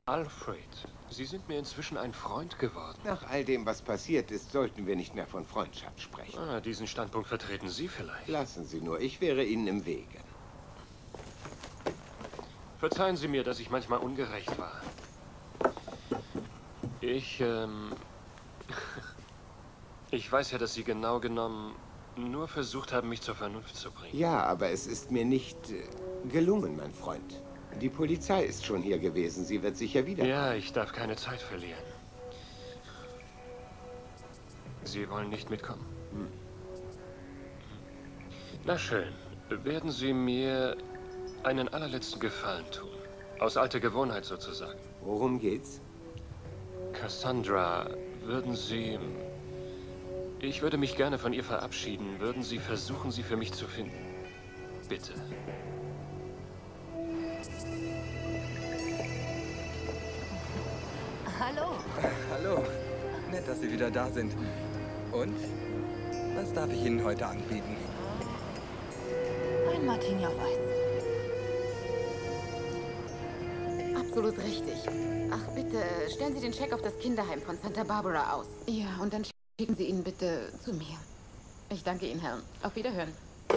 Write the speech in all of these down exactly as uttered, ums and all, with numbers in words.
Alfred, Sie sind mir inzwischen ein Freund geworden. Nach all dem, was passiert ist, sollten wir nicht mehr von Freundschaft sprechen. Ah, diesen Standpunkt vertreten Sie vielleicht. Lassen Sie nur, ich wäre Ihnen im Wege. Verzeihen Sie mir, dass ich manchmal ungerecht war. Ich, ähm... ich weiß ja, dass Sie genau genommen nur versucht haben, mich zur Vernunft zu bringen. Ja, aber es ist mir nicht äh, gelungen, mein Freund. Die Polizei ist schon hier gewesen. Sie wird sicher wieder. Ja, ich darf keine Zeit verlieren. Sie wollen nicht mitkommen? Hm. Na schön. Werden Sie mir einen allerletzten Gefallen tun? Aus alter Gewohnheit sozusagen. Worum geht's? Cassandra, würden Sie... Ich würde mich gerne von ihr verabschieden. Würden Sie versuchen, sie für mich zu finden? Bitte. Hallo. Hallo. Nett, dass Sie wieder da sind. Und? Was darf ich Ihnen heute anbieten? Ein Martini auf Eis. Absolut richtig. Ach, bitte, stellen Sie den Scheck auf das Kinderheim von Santa Barbara aus. Ja, und dann schicken Sie ihn bitte zu mir. Ich danke Ihnen, Herren. Auf Wiederhören.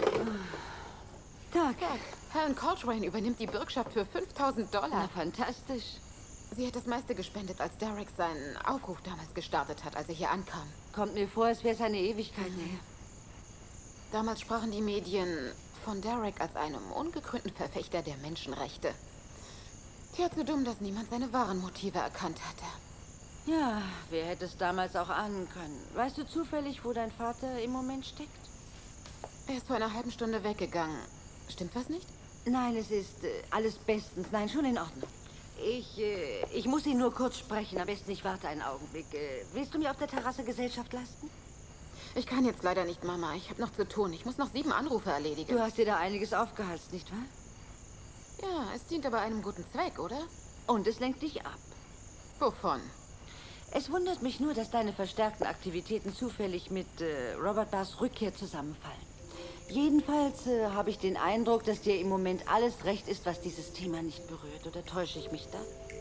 Tag. Tag. Herrn Coltrane übernimmt die Bürgschaft für fünftausend Dollar. Na, fantastisch. Sie hat das meiste gespendet, als Derek seinen Aufruf damals gestartet hat, als er hier ankam. Kommt mir vor, als wäre es eine Ewigkeit her. Damals sprachen die Medien von Derek als einem ungekrönten Verfechter der Menschenrechte. Tja, zu dumm, dass niemand seine wahren Motive erkannt hatte. Ja, wer hätte es damals auch ahnen können. Weißt du zufällig, wo dein Vater im Moment steckt? Er ist vor einer halben Stunde weggegangen. Stimmt was nicht? Nein, es ist äh, alles bestens. Nein, schon in Ordnung. Ich, äh, ich muss ihn nur kurz sprechen. Am besten, ich warte einen Augenblick. Äh, willst du mir auf der Terrasse Gesellschaft leisten? Ich kann jetzt leider nicht, Mama. Ich habe noch zu tun. Ich muss noch sieben Anrufe erledigen. Du hast dir da einiges aufgehalst, nicht wahr? Ja, es dient aber einem guten Zweck, oder? Und es lenkt dich ab. Wovon? Es wundert mich nur, dass deine verstärkten Aktivitäten zufällig mit äh, Robert Barrs Rückkehr zusammenfallen. Jedenfalls äh, habe ich den Eindruck, dass dir im Moment alles recht ist, was dieses Thema nicht berührt. Oder täusche ich mich da?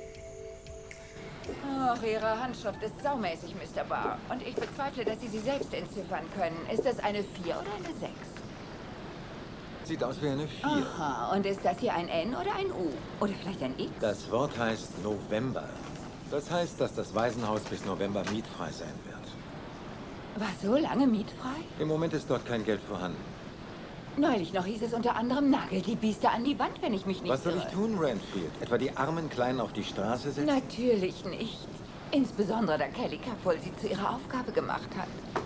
Ach, Ihre Handschrift ist saumäßig, Mister Barr. Und ich bezweifle, dass Sie sie selbst entziffern können. Ist das eine vier oder eine sechs? Sieht aus wie eine vier. Aha, und ist das hier ein N oder ein U? Oder vielleicht ein X? Das Wort heißt November. Das heißt, dass das Waisenhaus bis November mietfrei sein wird. War so lange mietfrei? Im Moment ist dort kein Geld vorhanden. Neulich noch hieß es unter anderem, nagelt die Biester an die Wand, wenn ich mich nicht Was soll irre. ich tun, Renfield? Etwa die armen Kleinen auf die Straße setzen? Natürlich nicht. Insbesondere, da Kelly Capul sie zu ihrer Aufgabe gemacht hat.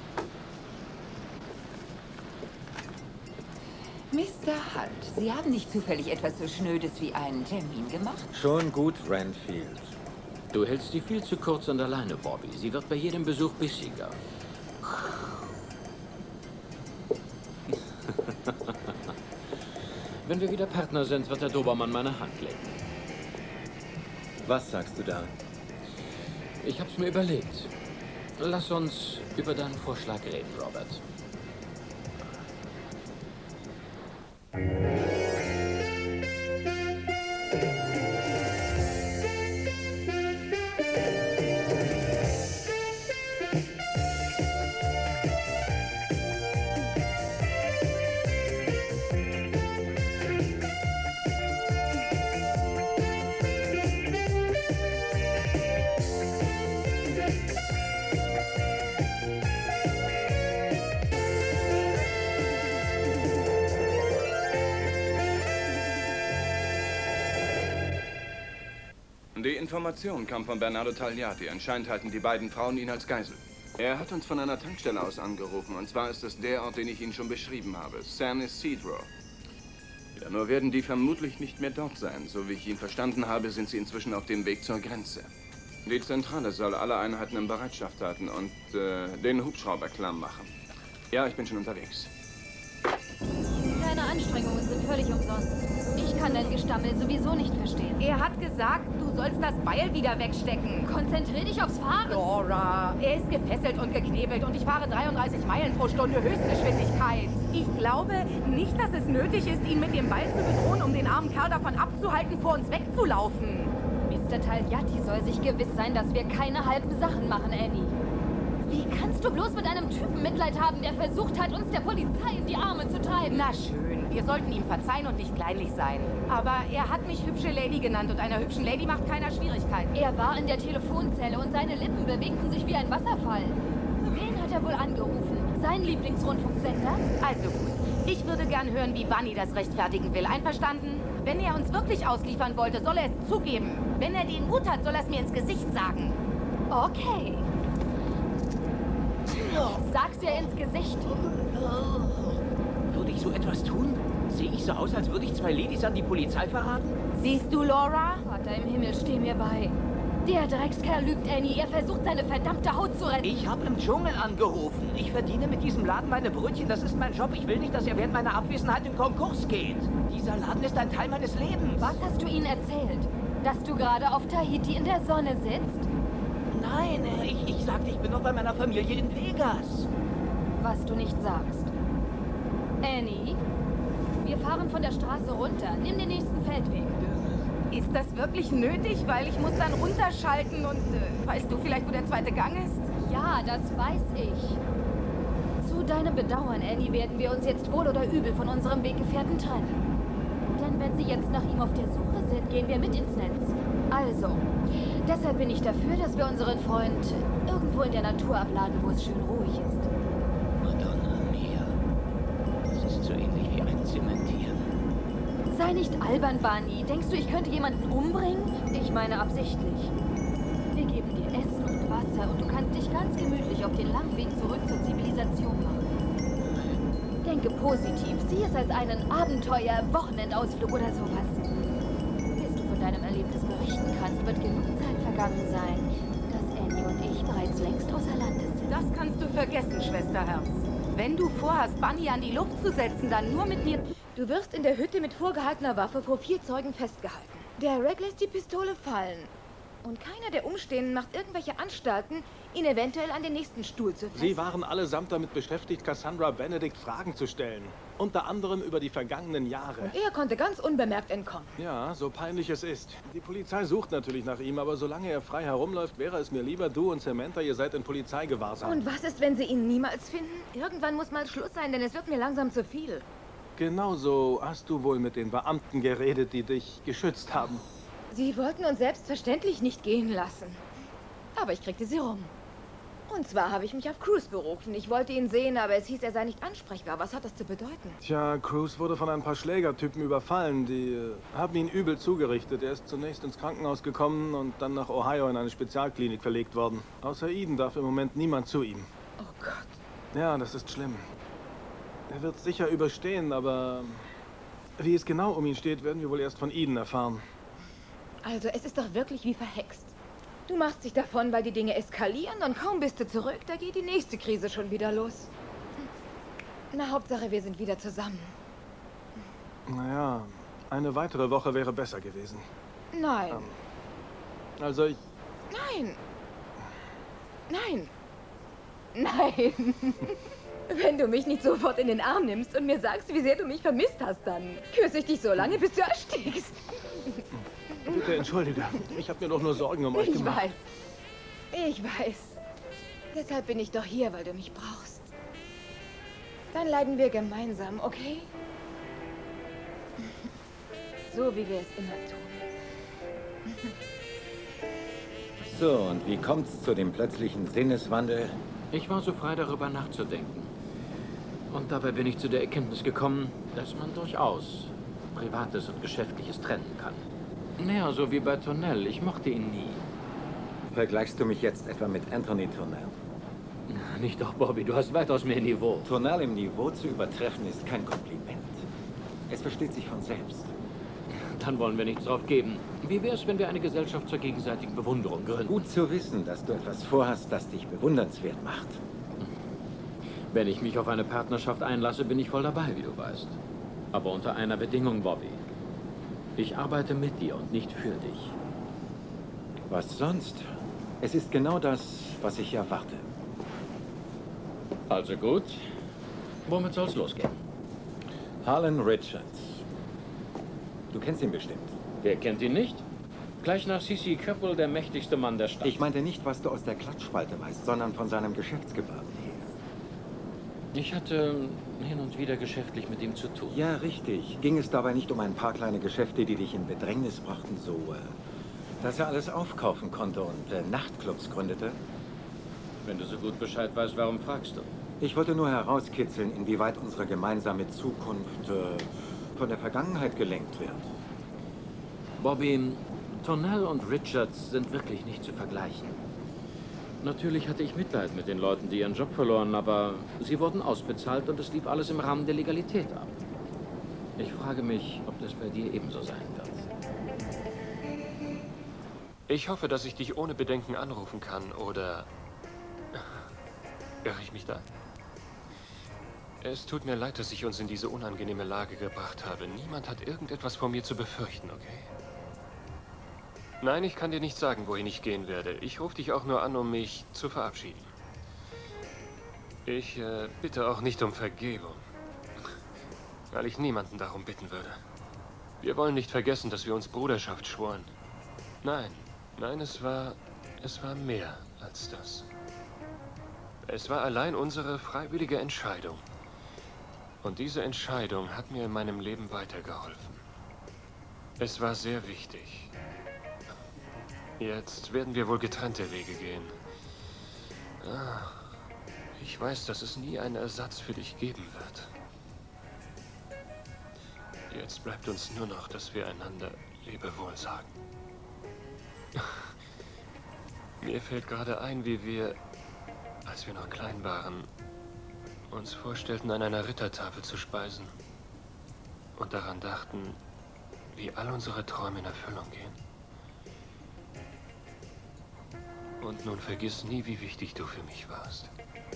Mister Hunt, Sie haben nicht zufällig etwas so Schnödes wie einen Termin gemacht? Schon gut, Renfield. Du hältst sie viel zu kurz an der Leine, Bobby. Sie wird bei jedem Besuch bissiger. Wenn wir wieder Partner sind, wird der Dobermann meine Hand legen. Was sagst du da? Ich hab's mir überlegt. Lass uns über deinen Vorschlag reden, Robert. Die Information kam von Bernardo Tagliati. Anscheinend halten die beiden Frauen ihn als Geisel. Er hat uns von einer Tankstelle aus angerufen. Und zwar ist es der Ort, den ich Ihnen schon beschrieben habe. San Isidro. Ja, nur werden die vermutlich nicht mehr dort sein. So wie ich ihn verstanden habe, sind sie inzwischen auf dem Weg zur Grenze. Die Zentrale soll alle Einheiten in Bereitschaft halten und äh, den Hubschrauber klamm machen. Ja, ich bin schon unterwegs. Deine Anstrengungen sind völlig umsonst. Ich kann dein Gestammel sowieso nicht verstehen. Er hat gesagt, du sollst das Beil wieder wegstecken. Konzentrier dich aufs Fahren. Laura, er ist gefesselt und geknebelt und ich fahre dreiunddreißig Meilen pro Stunde Höchstgeschwindigkeit. Ich glaube nicht, dass es nötig ist, ihn mit dem Ball zu bedrohen, um den armen Kerl davon abzuhalten, vor uns wegzulaufen. Miss Mister Tagliati soll sich gewiss sein, dass wir keine halben Sachen machen, Annie. Wie kannst du bloß mit einem Typen Mitleid haben, der versucht hat, uns der Polizei in die Arme zu treiben? Na schön, wir sollten ihm verzeihen und nicht kleinlich sein. Aber er hat mich hübsche Lady genannt und einer hübschen Lady macht keiner Schwierigkeiten. Er war in der Telefonzelle und seine Lippen bewegten sich wie ein Wasserfall. Wen hat er wohl angerufen? Sein Lieblingsrundfunksender? Also gut. Ich würde gern hören, wie Bunny das rechtfertigen will. Einverstanden? Wenn er uns wirklich ausliefern wollte, soll er es zugeben. Wenn er den Mut hat, soll er es mir ins Gesicht sagen. Okay. Sag's ihr ins Gesicht. Würde ich so etwas tun? Sehe ich so aus, als würde ich zwei Ladies an die Polizei verraten? Siehst du, Laura? Vater im Himmel, steh mir bei. Der Dreckskerl lügt, Annie. Er versucht, seine verdammte Haut zu retten. Ich habe im Dschungel angerufen. Ich verdiene mit diesem Laden meine Brötchen. Das ist mein Job. Ich will nicht, dass er während meiner Abwesenheit in Konkurs geht. Dieser Laden ist ein Teil meines Lebens. Was hast du ihnen erzählt? Dass du gerade auf Tahiti in der Sonne sitzt? Nein, ich, ich sagte, ich bin noch bei meiner Familie in Vegas. Was du nicht sagst. Annie, wir fahren von der Straße runter. Nimm den nächsten Feldweg. Ist das wirklich nötig? Weil ich muss dann runterschalten und... Äh, weißt du vielleicht, wo der zweite Gang ist? Ja, das weiß ich. Zu deinem Bedauern, Annie, werden wir uns jetzt wohl oder übel von unserem Weggefährten trennen. Denn wenn sie jetzt nach ihm auf der Suche sind, gehen wir mit ins Netz. Also, deshalb bin ich dafür, dass wir unseren Freund irgendwo in der Natur abladen, wo es schön ruhig ist. Madonna mia. Das ist so ähnlich wie ein Zementieren. Sei nicht albern, Bunny. Denkst du, ich könnte jemanden umbringen? Ich meine absichtlich. Wir geben dir Essen und Wasser und du kannst dich ganz gemütlich auf den langen Weg zurück zur Zivilisation machen. Denke positiv. Sieh es als einen Abenteuer-Wochenendausflug oder sowas. Bis du von deinem Erlebnis berichten kannst, wird genug Zeit vergangen sein, dass Annie und ich bereits längst außer Landes sind. Das kannst du vergessen, Schwesterherz. Wenn du vorhast, Bunny an die Luft zu setzen, dann nur mit mir... Du wirst in der Hütte mit vorgehaltener Waffe vor vier Zeugen festgehalten. Der Reg lässt die Pistole fallen. Und keiner der Umstehenden macht irgendwelche Anstalten, ihn eventuell an den nächsten Stuhl zu fesseln. Sie waren allesamt damit beschäftigt, Cassandra Benedict Fragen zu stellen. Unter anderem über die vergangenen Jahre. Und er konnte ganz unbemerkt entkommen. Ja, so peinlich es ist. Die Polizei sucht natürlich nach ihm, aber solange er frei herumläuft, wäre es mir lieber, du und Samantha, ihr seid in Polizeigewahrsam. Und was ist, wenn sie ihn niemals finden? Irgendwann muss mal Schluss sein, denn es wird mir langsam zu viel. Genauso hast du wohl mit den Beamten geredet, die dich geschützt haben. Sie wollten uns selbstverständlich nicht gehen lassen. Aber ich kriegte sie rum. Und zwar habe ich mich auf Cruz berufen. Ich wollte ihn sehen, aber es hieß, er sei nicht ansprechbar. Was hat das zu bedeuten? Tja, Cruz wurde von ein paar Schlägertypen überfallen. Die äh, haben ihn übel zugerichtet. Er ist zunächst ins Krankenhaus gekommen und dann nach Ohio in eine Spezialklinik verlegt worden. Außer Eden darf im Moment niemand zu ihm. Oh Gott. Ja, das ist schlimm. Er wird sicher überstehen, aber wie es genau um ihn steht, werden wir wohl erst von Eden erfahren. Also, es ist doch wirklich wie verhext. Du machst dich davon, weil die Dinge eskalieren und kaum bist du zurück, da geht die nächste Krise schon wieder los. Na, Hauptsache, wir sind wieder zusammen. Naja, eine weitere Woche wäre besser gewesen. Nein. Ähm, also ich... Nein. Nein. Nein. Wenn du mich nicht sofort in den Arm nimmst und mir sagst, wie sehr du mich vermisst hast, dann küsse ich dich so lange, bis du erstickst. Bitte entschuldige. Ich habe mir doch nur Sorgen um euch Ich gemacht. weiß. Ich weiß. Deshalb bin ich doch hier, weil du mich brauchst. Dann leiden wir gemeinsam, okay? So wie wir es immer tun. So, und wie kommt's zu dem plötzlichen Sinneswandel? Ich war so frei, darüber nachzudenken. Und dabei bin ich zu der Erkenntnis gekommen, dass man durchaus Privates und Geschäftliches trennen kann. Naja, so wie bei Turnell. Ich mochte ihn nie. Vergleichst du mich jetzt etwa mit Anthony Turnell? Nicht doch, Bobby. Du hast weitaus mehr Niveau. Turnell im Niveau zu übertreffen ist kein Kompliment. Es versteht sich von selbst. Dann wollen wir nichts drauf geben. Wie wär's, wenn wir eine Gesellschaft zur gegenseitigen Bewunderung gründen? Gut zu wissen, dass du etwas vorhast, das dich bewundernswert macht. Wenn ich mich auf eine Partnerschaft einlasse, bin ich voll dabei, wie du weißt. Aber unter einer Bedingung, Bobby. Ich arbeite mit dir und nicht für dich. Was sonst? Es ist genau das, was ich erwarte. Also gut. Womit soll's losgehen? Harlan Richards. Du kennst ihn bestimmt. Wer kennt ihn nicht? Gleich nach C C Köppel der mächtigste Mann der Stadt. Ich meinte nicht, was du aus der Klatschspalte weißt, sondern von seinem Geschäftsgebaren her. Ich hatte hin und wieder geschäftlich mit ihm zu tun. Ja, richtig. Ging es dabei nicht um ein paar kleine Geschäfte, die dich in Bedrängnis brachten, so, äh, dass er alles aufkaufen konnte und äh, Nachtclubs gründete? Wenn du so gut Bescheid weißt, warum fragst du? Ich wollte nur herauskitzeln, inwieweit unsere gemeinsame Zukunft äh, von der Vergangenheit gelenkt wird. Bobby, Tonnell und Richards sind wirklich nicht zu vergleichen. Natürlich hatte ich Mitleid mit den Leuten, die ihren Job verloren, aber sie wurden ausbezahlt und es lief alles im Rahmen der Legalität ab. Ich frage mich, ob das bei dir ebenso sein wird. Ich hoffe, dass ich dich ohne Bedenken anrufen kann, oder... Irre ich mich da? Es tut mir leid, dass ich uns in diese unangenehme Lage gebracht habe. Niemand hat irgendetwas vor mir zu befürchten, okay? Nein, ich kann dir nicht sagen, wohin ich gehen werde. Ich rufe dich auch nur an, um mich zu verabschieden. Ich äh, bitte auch nicht um Vergebung, weil ich niemanden darum bitten würde. Wir wollen nicht vergessen, dass wir uns Bruderschaft schworen. Nein, nein, es war, es war mehr als das. Es war allein unsere freiwillige Entscheidung. Und diese Entscheidung hat mir in meinem Leben weitergeholfen. Es war sehr wichtig. Jetzt werden wir wohl getrennte Wege gehen. Ah, ich weiß, dass es nie einen Ersatz für dich geben wird. Jetzt bleibt uns nur noch, dass wir einander Lebewohl sagen. Mir fällt gerade ein, wie wir, als wir noch klein waren, uns vorstellten, an einer Rittertafel zu speisen. Und daran dachten, wie all unsere Träume in Erfüllung gehen. Und nun vergiss nie, wie wichtig du für mich warst.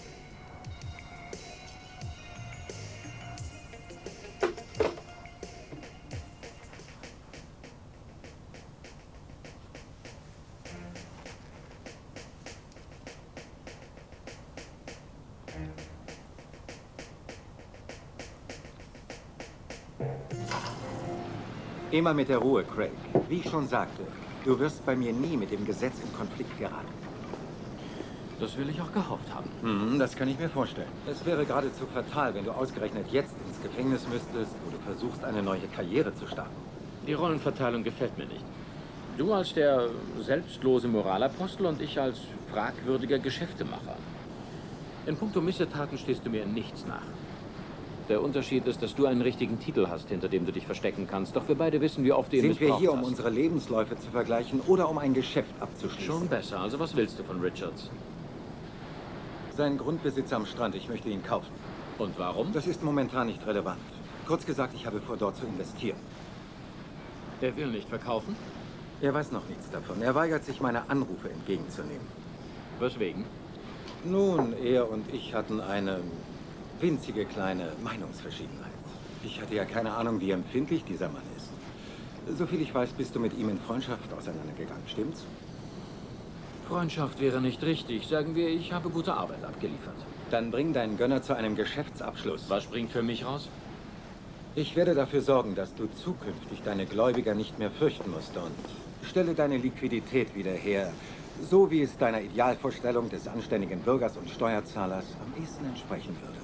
Immer mit der Ruhe, Craig. Wie ich schon sagte, du wirst bei mir nie mit dem Gesetz in Konflikt geraten. Das will ich auch gehofft haben. Hm, das kann ich mir vorstellen. Es wäre geradezu fatal, wenn du ausgerechnet jetzt ins Gefängnis müsstest, wo du versuchst, eine neue Karriere zu starten. Die Rollenverteilung gefällt mir nicht. Du als der selbstlose Moralapostel und ich als fragwürdiger Geschäftemacher. In puncto Missetaten stehst du mir in nichts nach. Der Unterschied ist, dass du einen richtigen Titel hast, hinter dem du dich verstecken kannst. Doch wir beide wissen, wie oft du ihn missbraucht hast. Sind wir hier, um hast. unsere Lebensläufe zu vergleichen oder um ein Geschäft abzuschließen? Schon besser. Also was willst du von Richards? Sein Grundbesitz am Strand. Ich möchte ihn kaufen. Und warum? Das ist momentan nicht relevant. Kurz gesagt, ich habe vor, dort zu investieren. Er will nicht verkaufen? Er weiß noch nichts davon. Er weigert sich, meine Anrufe entgegenzunehmen. Weswegen? Nun, er und ich hatten eine winzige kleine Meinungsverschiedenheit. Ich hatte ja keine Ahnung, wie empfindlich dieser Mann ist. Soviel ich weiß, bist du mit ihm in Freundschaft auseinandergegangen, stimmt's? Freundschaft wäre nicht richtig. Sagen wir, ich habe gute Arbeit abgeliefert. Dann bring deinen Gönner zu einem Geschäftsabschluss. Was springt für mich raus? Ich werde dafür sorgen, dass du zukünftig deine Gläubiger nicht mehr fürchten musst und stelle deine Liquidität wieder her, so wie es deiner Idealvorstellung des anständigen Bürgers und Steuerzahlers am ehesten entsprechen würde.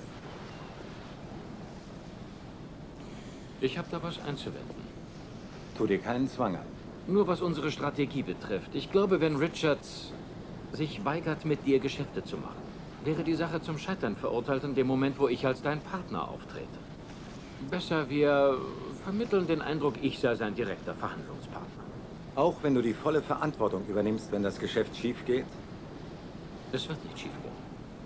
Ich habe da was einzuwenden. Tu dir keinen Zwang an. Nur was unsere Strategie betrifft. Ich glaube, wenn Richards sich weigert, mit dir Geschäfte zu machen, wäre die Sache zum Scheitern verurteilt in dem Moment, wo ich als dein Partner auftrete. Besser, wir vermitteln den Eindruck, ich sei sein direkter Verhandlungspartner. Auch wenn du die volle Verantwortung übernimmst, wenn das Geschäft schief geht? Es wird nicht schief gehen.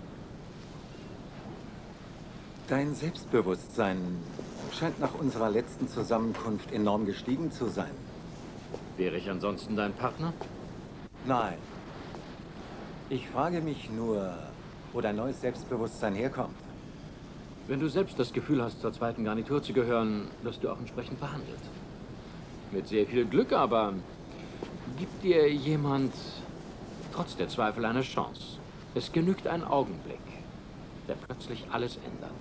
Dein Selbstbewusstsein scheint nach unserer letzten Zusammenkunft enorm gestiegen zu sein. Wäre ich ansonsten dein Partner? Nein. Ich frage mich nur, wo dein neues Selbstbewusstsein herkommt. Wenn du selbst das Gefühl hast, zur zweiten Garnitur zu gehören, wirst du auch entsprechend behandelt. Mit sehr viel Glück, aber gibt dir jemand trotz der Zweifel eine Chance. Es genügt ein Augenblick, der plötzlich alles ändert.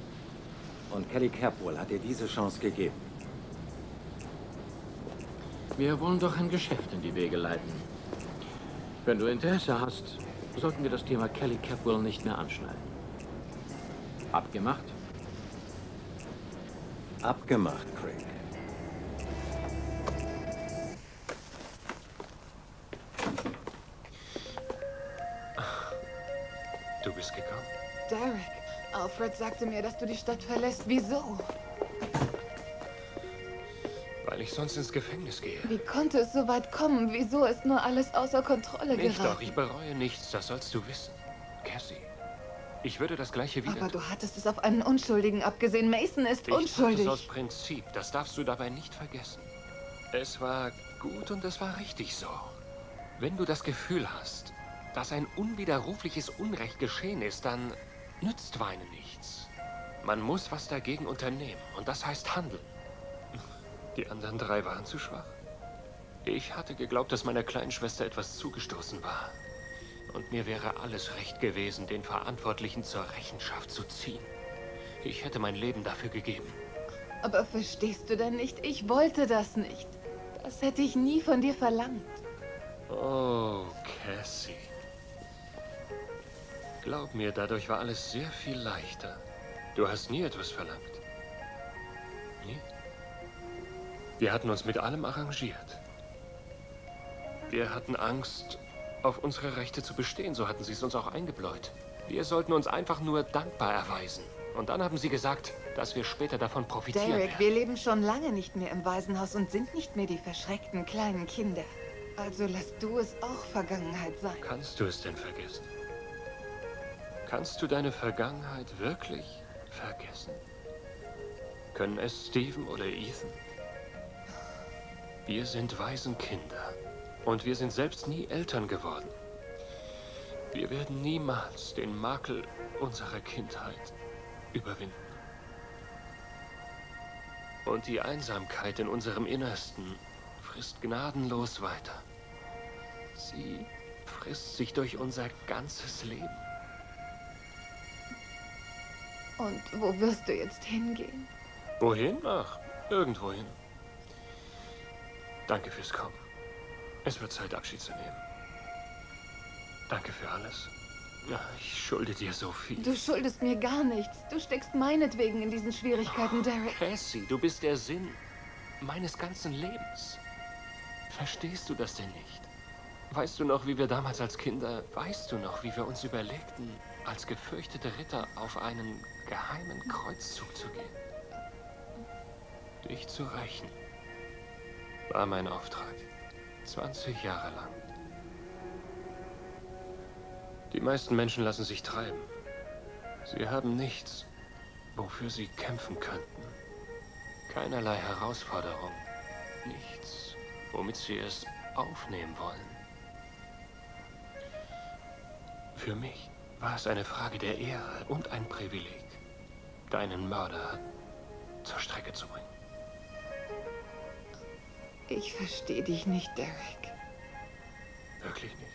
Und Kelly Capwell hat dir diese Chance gegeben. Wir wollen doch ein Geschäft in die Wege leiten. Wenn du Interesse hast, sollten wir das Thema Kelly Capwell nicht mehr anschneiden. Abgemacht? Abgemacht, Craig. Du bist gekommen? Derek, Alfred sagte mir, dass du die Stadt verlässt. Wieso? Weil ich sonst ins Gefängnis gehe. Wie konnte es so weit kommen? Wieso ist nur alles außer Kontrolle Nicht geraten? doch, ich bereue nichts, das sollst du wissen. Cassie, ich würde das Gleiche wieder Aber tun. du hattest es auf einen Unschuldigen abgesehen. Mason ist Ich tat unschuldig. es aus Prinzip, das darfst du dabei nicht vergessen. Es war gut und es war richtig so. Wenn du das Gefühl hast, dass ein unwiderrufliches Unrecht geschehen ist, dann nützt Weinen nichts. Man muss was dagegen unternehmen und das heißt handeln. Die anderen drei waren zu schwach. Ich hatte geglaubt, dass meiner kleinen Schwester etwas zugestoßen war. Und mir wäre alles recht gewesen, den Verantwortlichen zur Rechenschaft zu ziehen. Ich hätte mein Leben dafür gegeben. Aber verstehst du denn nicht? Ich wollte das nicht. Das hätte ich nie von dir verlangt. Oh, Cassie. Glaub mir, dadurch war alles sehr viel leichter. Du hast nie etwas verlangt. Nie? Wir hatten uns mit allem arrangiert. Wir hatten Angst, auf unsere Rechte zu bestehen, so hatten sie es uns auch eingebläut. Wir sollten uns einfach nur dankbar erweisen. Und dann haben sie gesagt, dass wir später davon profitieren Derek, werden. wir leben schon lange nicht mehr im Waisenhaus und sind nicht mehr die verschreckten kleinen Kinder. Also lass du es auch Vergangenheit sein. Kannst du es denn vergessen? Kannst du deine Vergangenheit wirklich vergessen? Können es Steven oder Ethan? Wir sind Waisenkinder und wir sind selbst nie Eltern geworden. Wir werden niemals den Makel unserer Kindheit überwinden. Und die Einsamkeit in unserem Innersten frisst gnadenlos weiter. Sie frisst sich durch unser ganzes Leben. Und wo wirst du jetzt hingehen? Wohin? Ach, irgendwohin. Danke fürs Kommen. Es wird Zeit, Abschied zu nehmen. Danke für alles. Ich schulde dir so viel. Du schuldest mir gar nichts. Du steckst meinetwegen in diesen Schwierigkeiten, Derek. Cassie, du bist der Sinn meines ganzen Lebens. Verstehst du das denn nicht? Weißt du noch, wie wir damals als Kinder, weißt du noch, wie wir uns überlegten, als gefürchtete Ritter auf einen geheimen Kreuzzug zu gehen? Dich zu rächen war mein Auftrag. zwanzig Jahre lang. Die meisten Menschen lassen sich treiben. Sie haben nichts, wofür sie kämpfen könnten. Keinerlei Herausforderung. Nichts, womit sie es aufnehmen wollen. Für mich war es eine Frage der Ehre und ein Privileg, deinen Mörder zur Strecke zu bringen. Ich verstehe dich nicht, Derek. Wirklich nicht.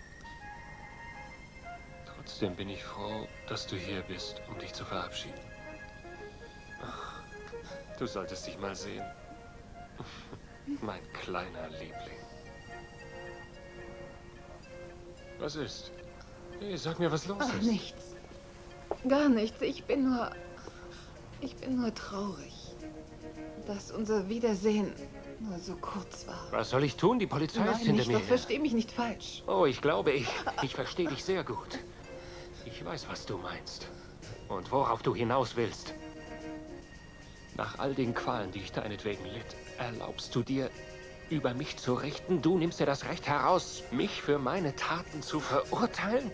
Trotzdem bin ich froh, dass du hier bist, um dich zu verabschieden. Ach, du solltest dich mal sehen. Mein kleiner Liebling. Was ist? Hey, sag mir, was los Ach, ist. nichts. Gar nichts. Ich bin nur... Ich bin nur traurig, dass unser Wiedersehen nur so kurz war. Was soll ich tun? Die Polizei Nein, ist hinter nicht, mir. doch versteh mich nicht falsch. Oh, ich glaube, ich, ich verstehe dich sehr gut. Ich weiß, was du meinst. Und worauf du hinaus willst. Nach all den Qualen, die ich deinetwegen litt, erlaubst du dir, über mich zu richten? Du nimmst dir das Recht heraus, mich für meine Taten zu verurteilen?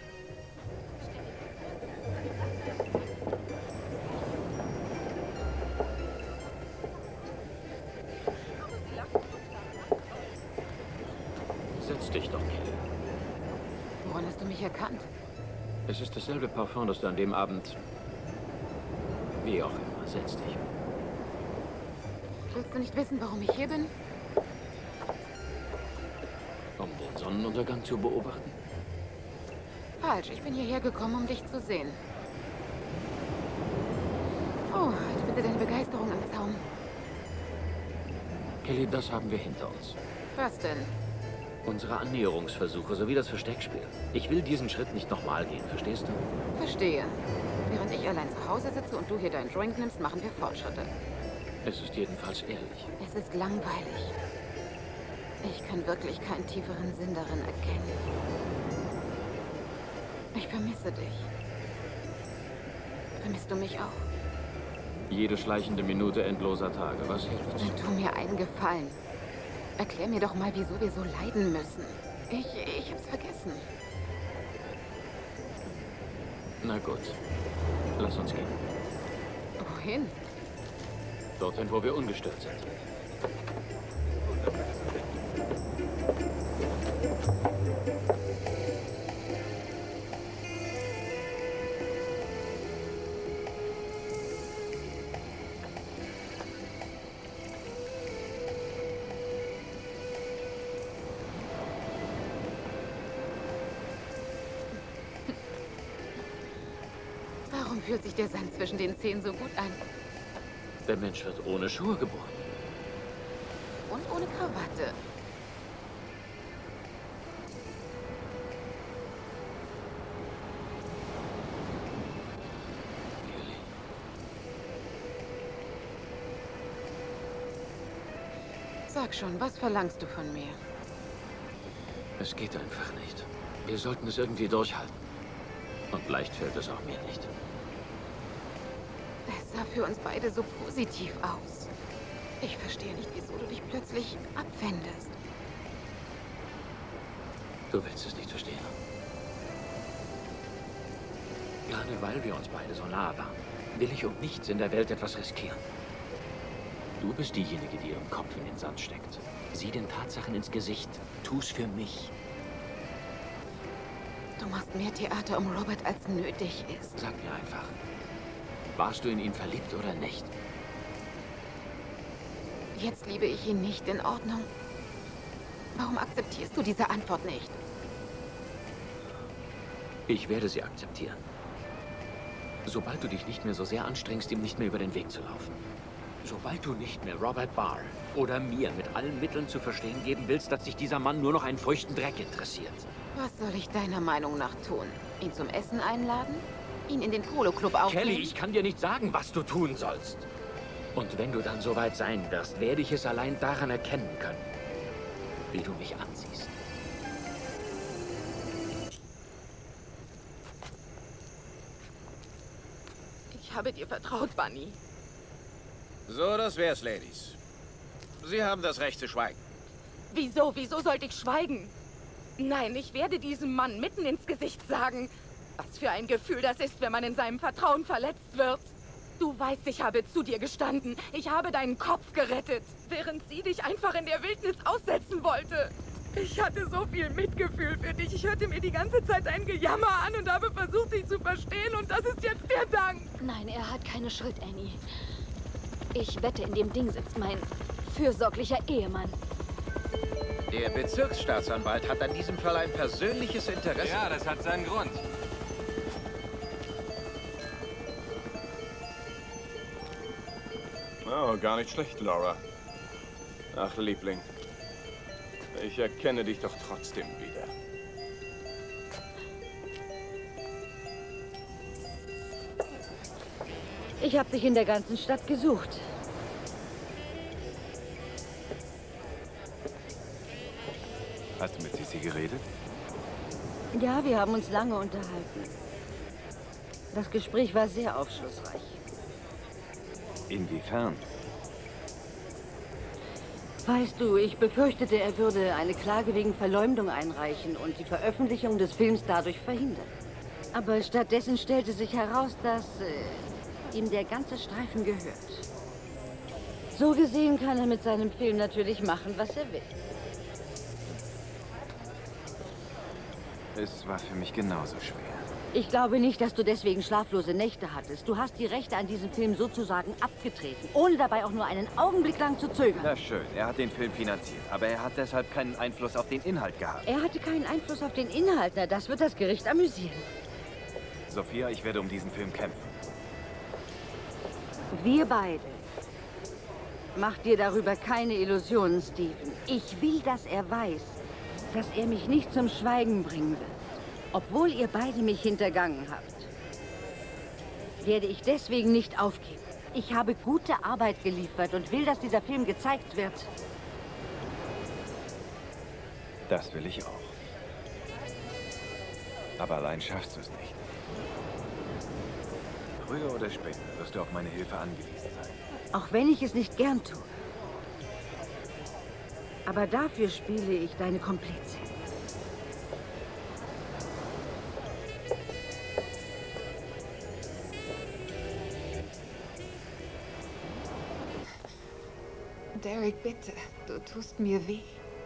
Setz dich doch, Kelly. Woran hast du mich erkannt? Es ist dasselbe Parfum, das du an dem Abend... Wie auch immer, setz dich. Willst du nicht wissen, warum ich hier bin? Um den Sonnenuntergang zu beobachten? Falsch, ich bin hierher gekommen, um dich zu sehen. Oh, ich bitte deine Begeisterung am Zaun. Kelly, das haben wir hinter uns. Was denn? Unsere Annäherungsversuche sowie das Versteckspiel. Ich will diesen Schritt nicht nochmal gehen, verstehst du? Verstehe. Während ich allein zu Hause sitze und du hier deinen Drink nimmst, machen wir Fortschritte. Es ist jedenfalls ehrlich. Es ist langweilig. Ich kann wirklich keinen tieferen Sinn darin erkennen. Ich vermisse dich. Vermisst du mich auch? Jede schleichende Minute endloser Tage. Was hilft's? Dann tu mir einen Gefallen. Erklär mir doch mal, wieso wir so leiden müssen. Ich, ich hab's vergessen. Na gut. Lass uns gehen. Wohin? Dorthin, wo wir ungestört sind. Warum fühlt sich der Sand zwischen den Zehen so gut an? Der Mensch wird ohne Schuhe geboren. Und ohne Krawatte. Sag schon, was verlangst du von mir? Es geht einfach nicht. Wir sollten es irgendwie durchhalten. Und leicht fällt es auch mir nicht. Es sah für uns beide so positiv aus. Ich verstehe nicht, wieso du dich plötzlich abwendest. Du willst es nicht verstehen. Gerade weil wir uns beide so nah waren, will ich um nichts in der Welt etwas riskieren. Du bist diejenige, die ihren Kopf in den Sand steckt. Sieh den Tatsachen ins Gesicht. Tu's für mich. Du machst mehr Theater um Robert, als nötig ist. Sag mir einfach. Warst du in ihn verliebt oder nicht? Jetzt liebe ich ihn nicht. In Ordnung. Warum akzeptierst du diese Antwort nicht? Ich werde sie akzeptieren. Sobald du dich nicht mehr so sehr anstrengst, ihm nicht mehr über den Weg zu laufen. Sobald du nicht mehr Robert Barr oder mir mit allen Mitteln zu verstehen geben willst, dass sich dieser Mann nur noch einen feuchten Dreck interessiert. Was soll ich deiner Meinung nach tun? Ihn zum Essen einladen? Ihn in den Polo-Club aufnehmen? Kelly, ich kann dir nicht sagen, was du tun sollst. Und wenn du dann soweit sein wirst, werde ich es allein daran erkennen können, wie du mich ansiehst. Ich habe dir vertraut, Bunny. So, das wär's, Ladies. Sie haben das Recht zu schweigen. Wieso? Wieso sollte ich schweigen? Nein, ich werde diesem Mann mitten ins Gesicht sagen, was für ein Gefühl das ist, wenn man in seinem Vertrauen verletzt wird. Du weißt, ich habe zu dir gestanden. Ich habe deinen Kopf gerettet, während sie dich einfach in der Wildnis aussetzen wollte. Ich hatte so viel Mitgefühl für dich. Ich hörte mir die ganze Zeit dein Gejammer an und habe versucht, dich zu verstehen. Und das ist jetzt der Dank. Nein, er hat keine Schuld, Annie. Ich wette, in dem Ding sitzt mein fürsorglicher Ehemann. Der Bezirksstaatsanwalt hat an diesem Fall ein persönliches Interesse. Ja, das hat seinen Grund. Oh, gar nicht schlecht, Laura. Ach, Liebling. Ich erkenne dich doch trotzdem wieder. Ich habe dich in der ganzen Stadt gesucht. Hast du mit Sissi geredet? Ja, wir haben uns lange unterhalten. Das Gespräch war sehr aufschlussreich. Inwiefern? Weißt du, ich befürchtete, er würde eine Klage wegen Verleumdung einreichen und die Veröffentlichung des Films dadurch verhindern. Aber stattdessen stellte sich heraus, dass äh, ihm der ganze Streifen gehört. So gesehen kann er mit seinem Film natürlich machen, was er will. Es war für mich genauso schwer. Ich glaube nicht, dass du deswegen schlaflose Nächte hattest. Du hast die Rechte an diesem Film sozusagen abgetreten, ohne dabei auch nur einen Augenblick lang zu zögern. Na schön, er hat den Film finanziert, aber er hat deshalb keinen Einfluss auf den Inhalt gehabt. Er hatte keinen Einfluss auf den Inhalt, na, das wird das Gericht amüsieren. Sophia, ich werde um diesen Film kämpfen. Wir beide Mach dir darüber keine Illusionen, Stephen. Ich will, dass er weiß, dass er mich nicht zum Schweigen bringen wird. Obwohl ihr beide mich hintergangen habt, werde ich deswegen nicht aufgeben. Ich habe gute Arbeit geliefert und will, dass dieser Film gezeigt wird. Das will ich auch. Aber allein schaffst du es nicht. Früher oder später wirst du auf meine Hilfe angewiesen sein. Auch wenn ich es nicht gern tue. Aber dafür spiele ich deine Komplizin. Derek, bitte. Du tust mir weh.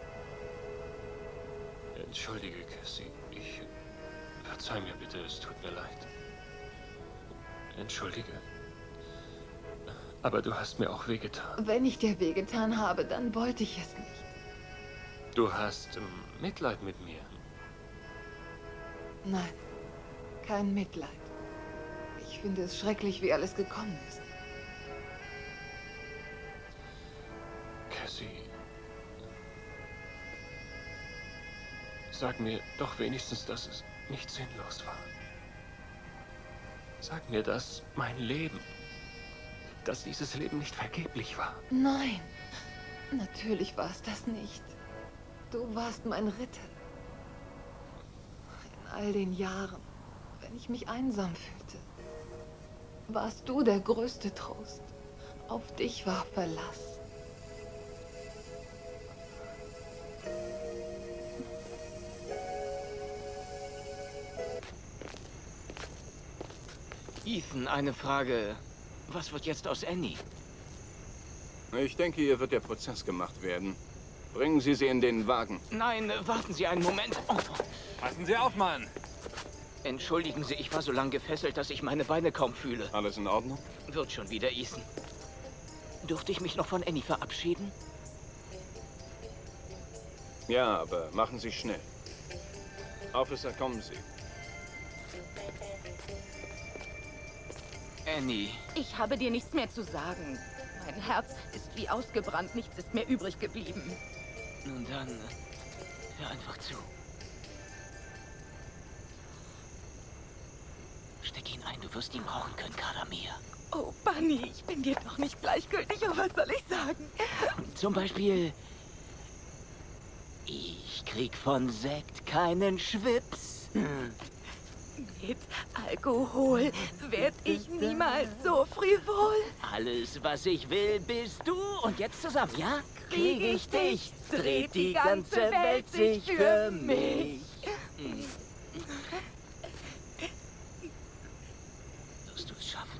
Entschuldige, Cassie. Ich... Verzeih mir bitte, es tut mir leid. Entschuldige. Aber du hast mir auch wehgetan. Wenn ich dir wehgetan habe, dann wollte ich es nicht. Du hast ähm, Mitleid mit mir. Nein, kein Mitleid. Ich finde es schrecklich, wie alles gekommen ist. Cassie. Sag mir doch wenigstens, dass es nicht sinnlos war. Sag mir, dass mein Leben, dass dieses Leben nicht vergeblich war. Nein, natürlich war es das nicht. Du warst mein Ritter. In all den Jahren, wenn ich mich einsam fühlte, warst du der größte Trost. Auf dich war Verlass. Ethan, eine Frage. Was wird jetzt aus Annie? Ich denke, ihr wird der Prozess gemacht werden. Bringen Sie sie in den Wagen. Nein, warten Sie einen Moment. Oh. Passen Sie auf, Mann! Entschuldigen Sie, ich war so lange gefesselt, dass ich meine Beine kaum fühle. Alles in Ordnung? Wird schon wieder, Ethan. Dürfte ich mich noch von Annie verabschieden? Ja, aber machen Sie schnell. Officer, kommen Sie. Annie. Ich habe dir nichts mehr zu sagen. Mein Herz ist wie ausgebrannt, nichts ist mehr übrig geblieben. Nun dann, hör einfach zu. Steck ihn ein, du wirst ihn brauchen können, Kadamir. Oh, Bunny, ich bin dir doch nicht gleichgültig, aber was soll ich sagen? Zum Beispiel, ich krieg von Sekt keinen Schwips. Mit Alkohol werd ich niemals so frivol. Alles, was ich will, bist du. Und jetzt zusammen, ja? Krieg ich dich, dreht die ganze Welt sich für mich. Wirst du es schaffen?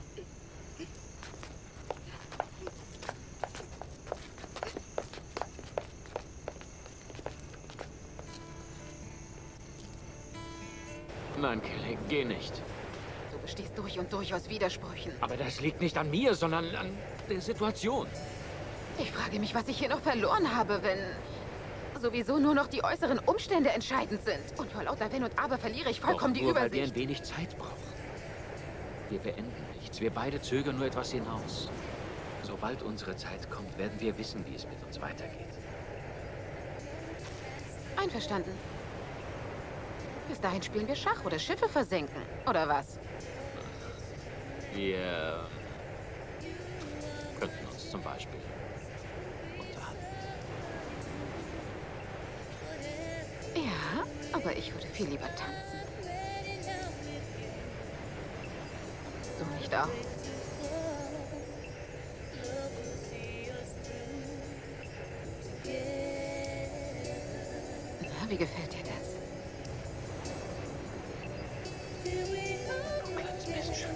Nein, Kelly, geh nicht. Du bestehst durch und durch aus Widersprüchen. Aber das liegt nicht an mir, sondern an der Situation. Ich frage mich, was ich hier noch verloren habe, wenn sowieso nur noch die äußeren Umstände entscheidend sind. Und vor lauter Wenn und Aber verliere ich vollkommen Doch die nur, Übersicht. weil wir ein wenig Zeit brauchen. Wir beenden nichts. Wir beide zögern nur etwas hinaus. Sobald unsere Zeit kommt, werden wir wissen, wie es mit uns weitergeht. Einverstanden. Bis dahin spielen wir Schach oder Schiffe versenken. Oder was? Wir könnten uns zum Beispiel unterhalten. Ja, aber ich würde viel lieber tanzen. Du nicht auch? Na, wie gefällt dir das? Kleines Miststück.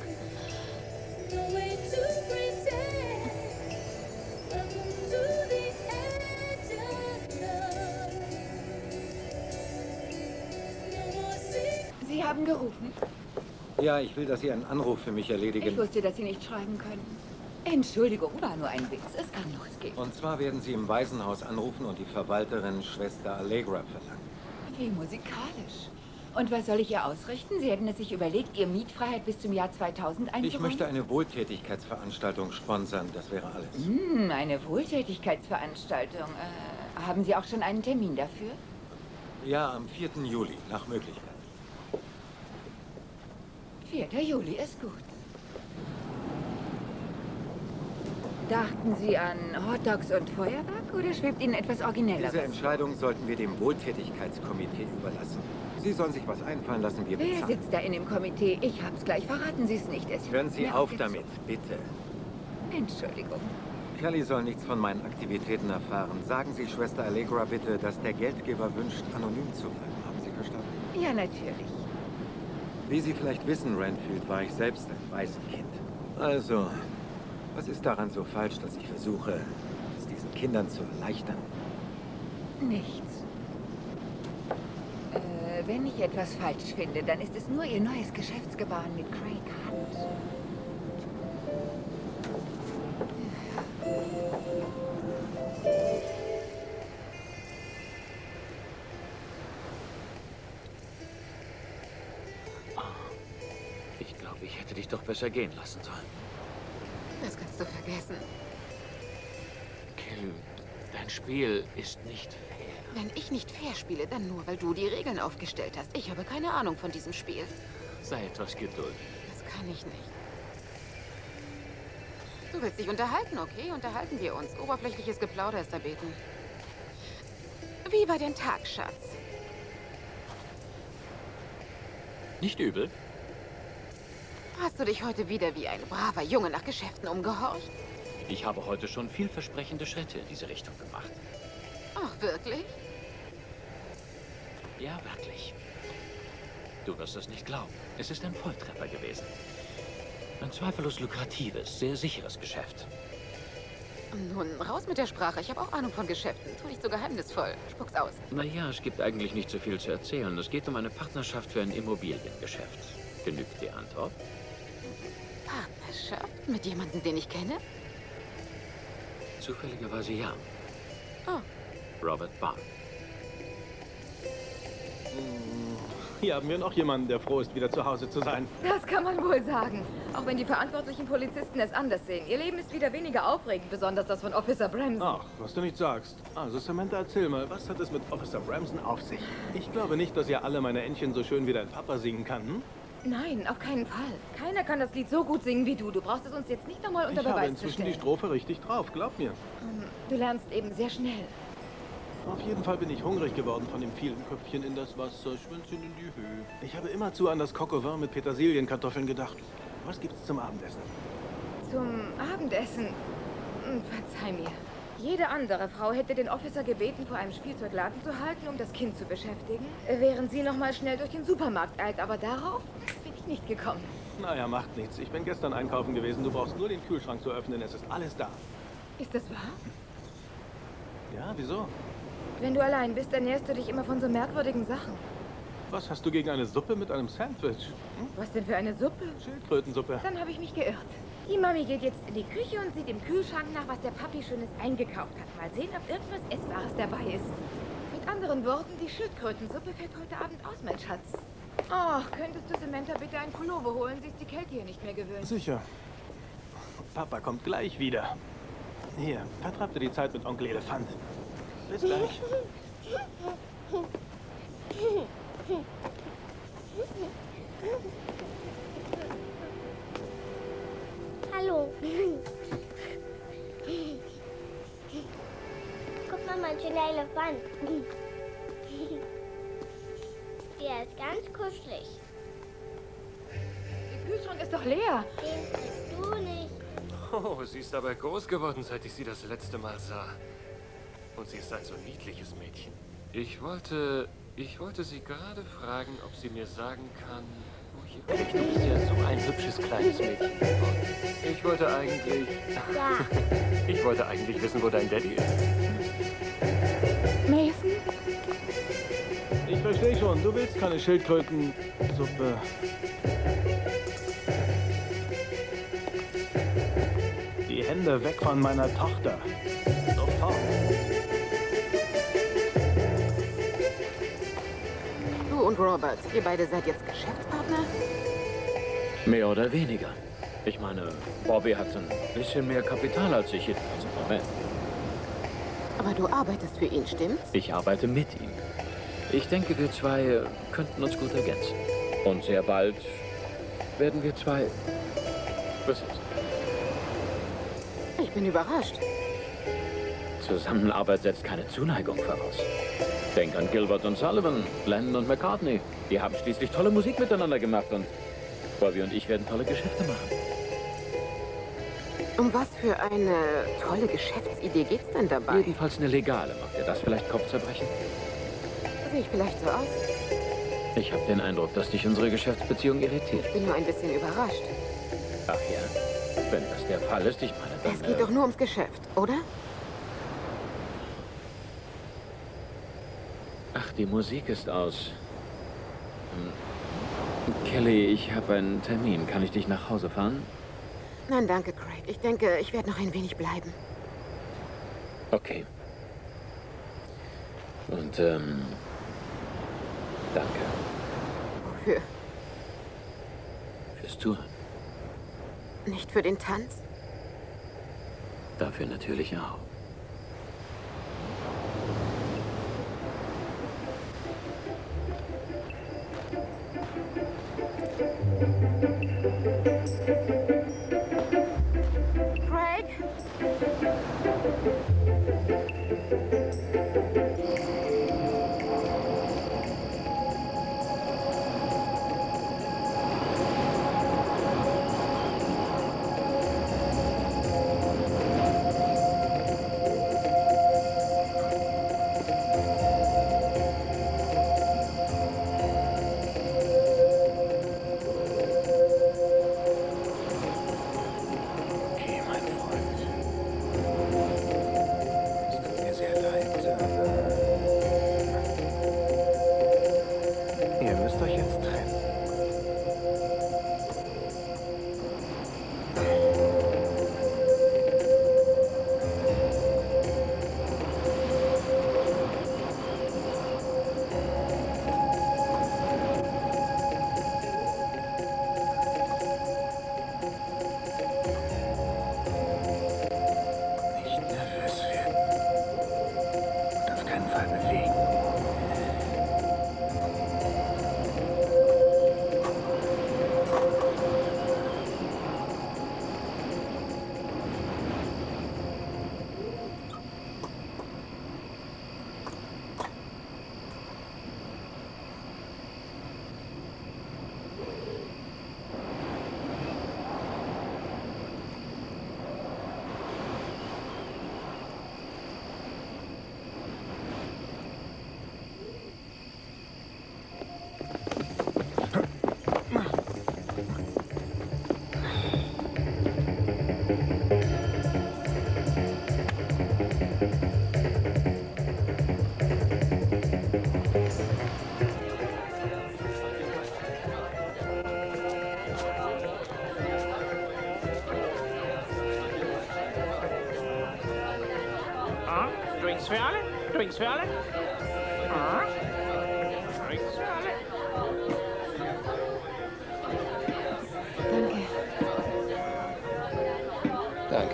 Sie haben gerufen. Ja, ich will, dass Sie einen Anruf für mich erledigen. Ich wusste, dass Sie nicht schreiben können. Entschuldigung, war nur ein Witz. Es kann losgehen. Und zwar werden Sie im Waisenhaus anrufen und die Verwalterin Schwester Allegra verlangen. Wie musikalisch. Und was soll ich ihr ausrichten? Sie hätten es sich überlegt, ihr Mietfreiheit bis zum Jahr zweitausend einzuräumen? Ich möchte eine Wohltätigkeitsveranstaltung sponsern, das wäre alles. Hm, eine Wohltätigkeitsveranstaltung. Äh, haben Sie auch schon einen Termin dafür? Ja, am vierten Juli, nach Möglichkeit. vierter Juli ist gut. Dachten Sie an Hotdogs und Feuerwerk oder schwebt Ihnen etwas Originelleres? Diese Entscheidung sollten wir dem Wohltätigkeitskomitee überlassen. Sie sollen sich was einfallen lassen, wir bezahlen. Wer sitzt da in dem Komitee? Ich hab's gleich. Verraten Sie es nicht. Es Hören Sie mir auf jetzt- damit, bitte. Entschuldigung. Kelly soll nichts von meinen Aktivitäten erfahren. Sagen Sie Schwester Allegra bitte, dass der Geldgeber wünscht, anonym zu bleiben. Haben Sie verstanden? Ja, natürlich. Wie Sie vielleicht wissen, Renfield, war ich selbst ein Waisenkind. Also, was ist daran so falsch, dass ich versuche, es diesen Kindern zu erleichtern? Nichts. Äh, wenn ich etwas falsch finde, dann ist es nur Ihr neues Geschäftsgebaren mit Craig Hunt. Ich glaube, ich hätte dich doch besser gehen lassen sollen. Das kannst du vergessen. Kill, dein Spiel ist nicht fair. Wenn ich nicht fair spiele, dann nur, weil du die Regeln aufgestellt hast. Ich habe keine Ahnung von diesem Spiel. Sei etwas geduldig. Das kann ich nicht. Du willst dich unterhalten, okay? Unterhalten wir uns. Oberflächliches Geplauder ist erbeten. Wie war dein Tag, Schatz? Nicht übel. Hast du dich heute wieder wie ein braver Junge nach Geschäften umgehorcht? Ich habe heute schon vielversprechende Schritte in diese Richtung gemacht. Ach, wirklich? Ja, wirklich. Du wirst es nicht glauben. Es ist ein Volltreffer gewesen. Ein zweifellos lukratives, sehr sicheres Geschäft. Nun, raus mit der Sprache. Ich habe auch Ahnung von Geschäften. Tu nicht so geheimnisvoll. Spuck's aus. Naja, es gibt eigentlich nicht so viel zu erzählen. Es geht um eine Partnerschaft für ein Immobiliengeschäft. Genügt die Antwort? Partnerschaft? Mit jemandem, den ich kenne? Zufälligerweise ja. Oh. Robert Barr. Hier haben wir noch jemanden, der froh ist, wieder zu Hause zu sein. Das kann man wohl sagen. Auch wenn die verantwortlichen Polizisten es anders sehen. Ihr Leben ist wieder weniger aufregend, besonders das von Officer Bremsen. Ach, was du nicht sagst. Also, Samantha, erzähl mal, was hat es mit Officer Bremsen auf sich? Ich glaube nicht, dass ihr alle meine Entchen so schön wie dein Papa singen kann, hm? Nein, auf keinen Fall. Keiner kann das Lied so gut singen wie du. Du brauchst es uns jetzt nicht nochmal unter Ich habe Beweis zu inzwischen stellen. die Strophe richtig drauf, glaub mir. Ähm, Du lernst eben sehr schnell. Auf jeden Fall bin ich hungrig geworden von dem vielen Köpfchen in das Wasser, Schwänzchen in die Höhe. Ich habe immerzu an das Coq au vin mit Petersilienkartoffeln gedacht. Was gibt's zum Abendessen? Zum Abendessen. Hm, Verzeih mir. Jede andere Frau hätte den Officer gebeten, vor einem Spielzeugladen zu halten, um das Kind zu beschäftigen, während sie noch mal schnell durch den Supermarkt eilt. Aber darauf bin ich nicht gekommen. Naja, macht nichts. Ich bin gestern einkaufen gewesen. Du brauchst nur den Kühlschrank zu öffnen. Es ist alles da. Ist das wahr? Ja, wieso? Wenn du allein bist, ernährst du dich immer von so merkwürdigen Sachen. Was hast du gegen eine Suppe mit einem Sandwich? Hm? Was denn für eine Suppe? Schildkrötensuppe. Dann habe ich mich geirrt. Die Mami geht jetzt in die Küche und sieht im Kühlschrank nach, was der Papi Schönes eingekauft hat. Mal sehen, ob irgendwas Essbares dabei ist. Mit anderen Worten, die Schildkrötensuppe fällt heute Abend aus, mein Schatz. Ach, könntest du Samantha bitte einen Pullover holen? Sie ist die Kälte hier nicht mehr gewöhnt. Sicher. Papa kommt gleich wieder. Hier, vertreib dir die Zeit mit Onkel Elefant. Bis gleich. Hallo. Guck mal, mein schöner Elefant. Der ist ganz kuschelig. Der Kühlschrank ist doch leer. Den kriegst du nicht. Oh, sie ist aber groß geworden, seit ich sie das letzte Mal sah. Und sie ist ein so niedliches Mädchen. Ich wollte... Ich wollte sie gerade fragen, ob sie mir sagen kann, wo ich ihr kriegt. Du bist ja so ein hübsches kleines Mädchen geworden. Ich wollte eigentlich... Ja. Ich wollte eigentlich wissen, wo dein Daddy ist. Mason? Ich verstehe schon, du willst keine Schildkrötensuppe. Die Hände weg von meiner Tochter. Sofort. Du, und Robert, ihr beide seid jetzt Geschäftspartner? Mehr oder weniger. Ich meine, Bobby hat ein bisschen mehr Kapital als ich jedenfalls im Moment. Aber du arbeitest für ihn, stimmt's? Ich arbeite mit ihm. Ich denke, wir zwei äh, könnten uns gut ergänzen. Und sehr bald werden wir zwei besitzen. Ich bin überrascht. Zusammenarbeit setzt keine Zuneigung voraus. Denk an Gilbert und Sullivan, Lennon und McCartney. Die haben schließlich tolle Musik miteinander gemacht und Bobby und ich werden tolle Geschäfte machen. Um was für eine tolle Geschäftsidee geht's denn dabei? Jedenfalls eine legale. Macht ihr das vielleicht Kopfzerbrechen? Sehe ich vielleicht so aus? Ich habe den Eindruck, dass dich unsere Geschäftsbeziehung irritiert. Ich bin nur ein bisschen überrascht. Ach ja, wenn das der Fall ist, ich meine dann... Es geht äh, doch nur ums Geschäft, oder? Ach, die Musik ist aus. Hm. Kelly, ich habe einen Termin. Kann ich dich nach Hause fahren? Nein, danke, Craig. Ich denke, ich werde noch ein wenig bleiben. Okay. Und, ähm... danke. Wofür? Fürs Touren. Nicht für den Tanz? Dafür natürlich auch. Craig? Drinks für alle? Drinks für alle? Ah? Drinks für alle? Danke. Danke.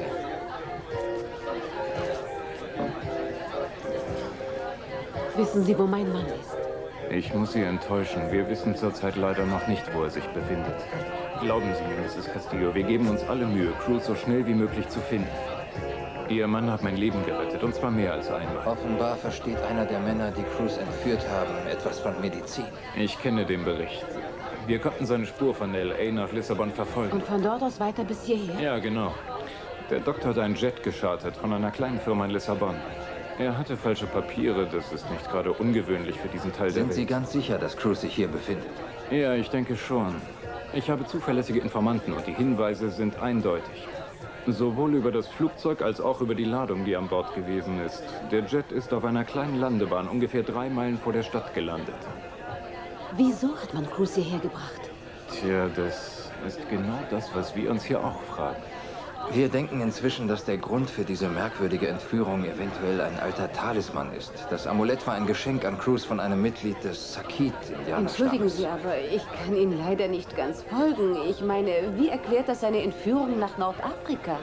Wissen Sie, wo mein Mann ist? Ich muss Sie enttäuschen. Wir wissen zurzeit leider noch nicht, wo er sich befindet. Glauben Sie mir, Misses Castillo, wir geben uns alle Mühe, Cruz so schnell wie möglich zu finden. Ihr Mann hat mein Leben gerettet, und zwar mehr als einmal. Offenbar versteht einer der Männer, die Cruz entführt haben, etwas von Medizin. Ich kenne den Bericht. Wir konnten seine Spur von L A nach Lissabon verfolgen. Und von dort aus weiter bis hierher? Ja, genau. Der Doktor hat einen Jet geschartert von einer kleinen Firma in Lissabon. Er hatte falsche Papiere, das ist nicht gerade ungewöhnlich für diesen Teil der Sind Welt. Sie ganz sicher, dass Cruz sich hier befindet? Ja, ich denke schon. Ich habe zuverlässige Informanten und die Hinweise sind eindeutig. Sowohl über das Flugzeug als auch über die Ladung, die an Bord gewesen ist. Der Jet ist auf einer kleinen Landebahn ungefähr drei Meilen vor der Stadt gelandet. Wieso hat man Cruz hierher gebracht? Tja, das ist genau das, was wir uns hier auch fragen. Wir denken inzwischen, dass der Grund für diese merkwürdige Entführung eventuell ein alter Talisman ist. Das Amulett war ein Geschenk an Cruz von einem Mitglied des Sakit-Indianerstammes. Entschuldigen Sie, aber ich kann Ihnen leider nicht ganz folgen. Ich meine, wie erklärt das seine Entführung nach Nordafrika?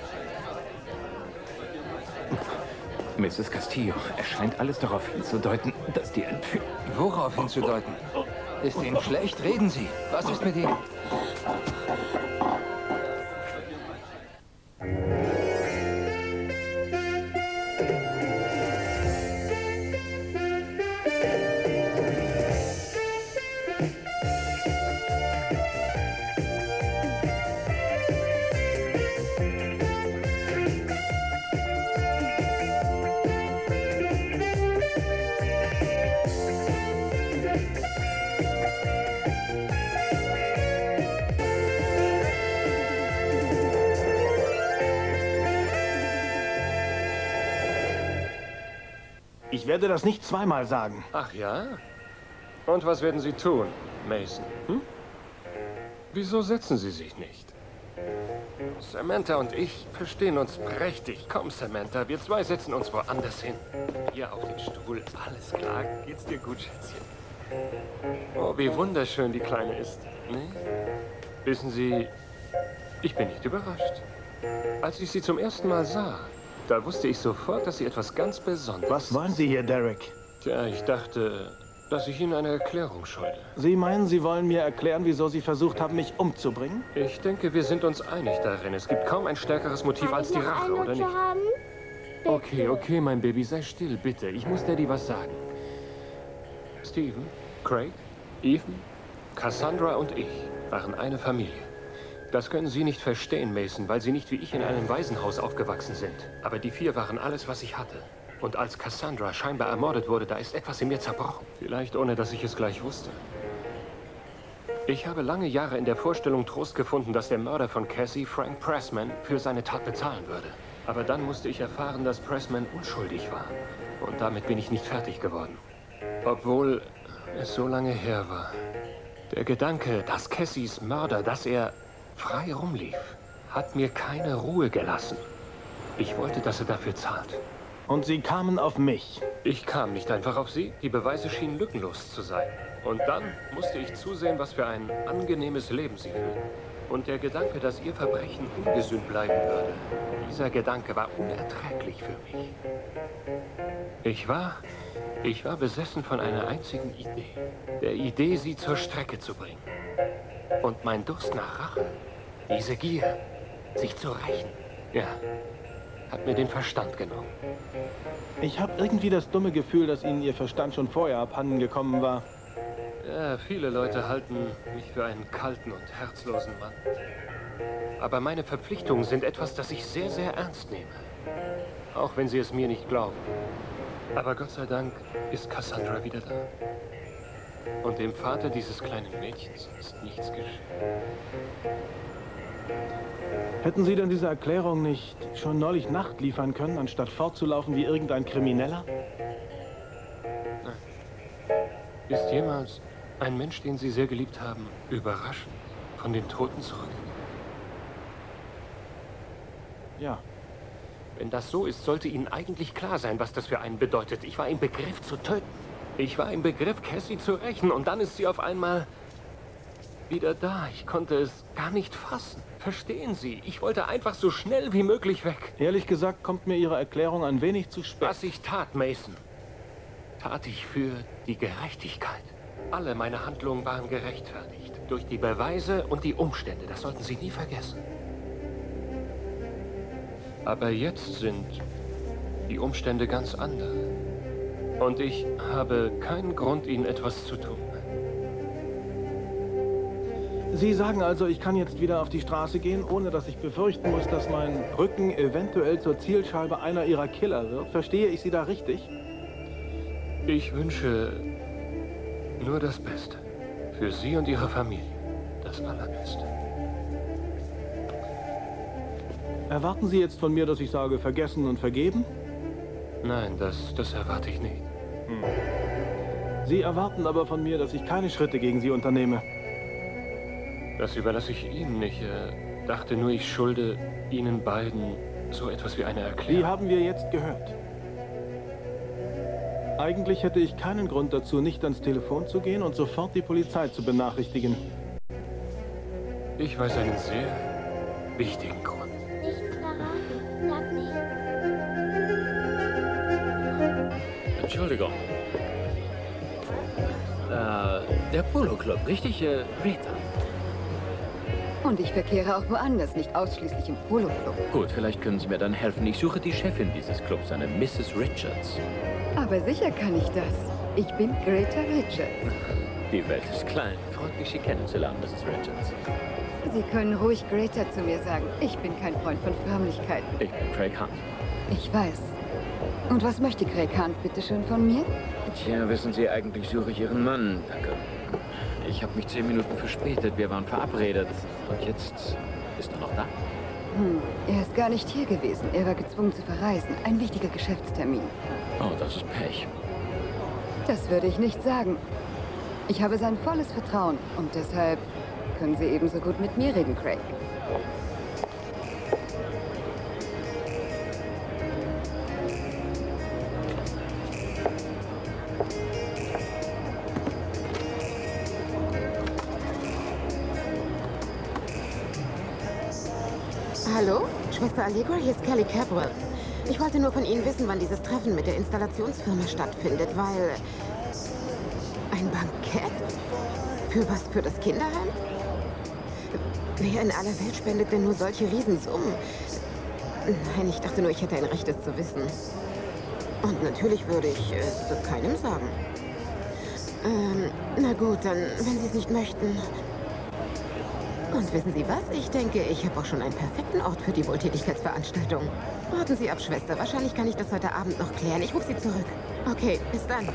Misses Castillo, es scheint alles darauf hinzudeuten, dass die Entführung... Worauf hinzudeuten? Ist Ihnen schlecht? Reden Sie. Was ist mit Ihnen? Ich werde das nicht zweimal sagen. Ach ja? Und was werden Sie tun, Mason? Hm? Wieso setzen Sie sich nicht? Samantha und ich verstehen uns prächtig. Komm, Samantha, wir zwei setzen uns woanders hin. Hier auf den Stuhl. Alles klar. Geht's dir gut, Schätzchen? Oh, wie wunderschön die Kleine ist. Nee? Wissen Sie, ich bin nicht überrascht. Als ich sie zum ersten Mal sah, da wusste ich sofort, dass sie etwas ganz Besonderes ist. Was wollen Sie hier, Derek? Tja, ich dachte, dass ich Ihnen eine Erklärung schulde. Sie meinen, Sie wollen mir erklären, wieso Sie versucht haben, mich umzubringen? Ich denke, wir sind uns einig darin. Es gibt kaum ein stärkeres Motiv als die Rache, oder nicht? Okay, okay, mein Baby, sei still, bitte. Ich muss Daddy was sagen. Stephen, Craig, Ethan, Cassandra und ich waren eine Familie. Das können Sie nicht verstehen, Mason, weil Sie nicht wie ich in einem Waisenhaus aufgewachsen sind. Aber die vier waren alles, was ich hatte. Und als Cassandra scheinbar ermordet wurde, da ist etwas in mir zerbrochen. Vielleicht ohne, dass ich es gleich wusste. Ich habe lange Jahre in der Vorstellung Trost gefunden, dass der Mörder von Cassie, Frank Pressman, für seine Tat bezahlen würde. Aber dann musste ich erfahren, dass Pressman unschuldig war. Und damit bin ich nicht fertig geworden. Obwohl es so lange her war. Der Gedanke, dass Cassies Mörder, dass er frei rumlief, hat mir keine Ruhe gelassen. Ich wollte, dass er dafür zahlt. Und Sie kamen auf mich? Ich kam nicht einfach auf Sie. Die Beweise schienen lückenlos zu sein. Und dann musste ich zusehen, was für ein angenehmes Leben Sie führen. Und der Gedanke, dass Ihr Verbrechen ungesühnt bleiben würde, dieser Gedanke war unerträglich für mich. Ich war, ich war besessen von einer einzigen Idee. Der Idee, Sie zur Strecke zu bringen. Und mein Durst nach Rache, diese Gier, sich zu rächen, ja, hat mir den Verstand genommen. Ich habe irgendwie das dumme Gefühl, dass Ihnen Ihr Verstand schon vorher abhanden gekommen war. Ja, viele Leute halten mich für einen kalten und herzlosen Mann. Aber meine Verpflichtungen sind etwas, das ich sehr, sehr ernst nehme. Auch wenn Sie es mir nicht glauben. Aber Gott sei Dank ist Cassandra wieder da. Und dem Vater dieses kleinen Mädchens ist nichts geschehen. Hätten Sie denn diese Erklärung nicht schon neulich Nacht liefern können, anstatt fortzulaufen wie irgendein Krimineller? Nein. Ist jemals ein Mensch, den Sie sehr geliebt haben, überraschend von den Toten zurückgekommen? Ja. Wenn das so ist, sollte Ihnen eigentlich klar sein, was das für einen bedeutet. Ich war im Begriff zu töten. Ich war im Begriff, Cassie zu rächen. Und dann ist sie auf einmal wieder da. Ich konnte es gar nicht fassen. Verstehen Sie? Ich wollte einfach so schnell wie möglich weg. Ehrlich gesagt kommt mir Ihre Erklärung ein wenig zu spät. Was ich tat, Mason, tat ich für die Gerechtigkeit. Alle meine Handlungen waren gerechtfertigt. Durch die Beweise und die Umstände. Das sollten Sie nie vergessen. Aber jetzt sind die Umstände ganz andere. Und ich habe keinen Grund, Ihnen etwas zu tun. Sie sagen also, ich kann jetzt wieder auf die Straße gehen, ohne dass ich befürchten muss, dass mein Rücken eventuell zur Zielscheibe einer Ihrer Killer wird. Verstehe ich Sie da richtig? Ich wünsche nur das Beste. Für Sie und Ihre Familie. Das Allerbeste. Erwarten Sie jetzt von mir, dass ich sage, vergessen und vergeben? Nein, das, das erwarte ich nicht. Hm. Sie erwarten aber von mir, dass ich keine Schritte gegen Sie unternehme. Das überlasse ich Ihnen nicht. dachte nur, ich schulde Ihnen beiden so etwas wie eine Erklärung. Die haben wir jetzt gehört. Eigentlich hätte ich keinen Grund dazu, nicht ans Telefon zu gehen und sofort die Polizei zu benachrichtigen. Ich weiß einen sehr wichtigen Grund. Nichts, Clara. Sag nicht. Entschuldigung. Äh, der Polo-Club, richtig? Äh, Rita. Und ich verkehre auch woanders, nicht ausschließlich im Polo-Club. Gut, vielleicht können Sie mir dann helfen. Ich suche die Chefin dieses Clubs, eine Misses Richards. Aber sicher kann ich das. Ich bin Greta Richards. Die Welt ist klein. Freut mich, Sie kennenzulernen, Misses Richards. Sie können ruhig Greta zu mir sagen. Ich bin kein Freund von Förmlichkeiten. Ich bin Craig Hunt. Ich weiß. Und was möchte Craig Hunt bitte schön von mir? Tja, wissen Sie, eigentlich suche ich Ihren Mann. Danke. Ich habe mich zehn Minuten verspätet. Wir waren verabredet. Und jetzt ist er noch da? Hm, er ist gar nicht hier gewesen. Er war gezwungen zu verreisen. Ein wichtiger Geschäftstermin. Oh, das ist Pech. Das würde ich nicht sagen. Ich habe sein volles Vertrauen. Und deshalb können Sie ebenso gut mit mir reden, Craig. Hallo? Schwester Allegra, hier ist Kelly Capwell. Ich wollte nur von Ihnen wissen, wann dieses Treffen mit der Installationsfirma stattfindet, weil... Ein Bankett? Für was? Für das Kinderheim? Wer in aller Welt spendet denn nur solche Riesensummen? Nein, ich dachte nur, ich hätte ein Recht, es zu wissen. Und natürlich würde ich es keinem sagen. Ähm, na gut, dann, wenn Sie es nicht möchten... Und wissen Sie was? Ich denke, ich habe auch schon einen perfekten Ort für die Wohltätigkeitsveranstaltung. Warten Sie ab, Schwester. Wahrscheinlich kann ich das heute Abend noch klären. Ich rufe Sie zurück. Okay, bis dann.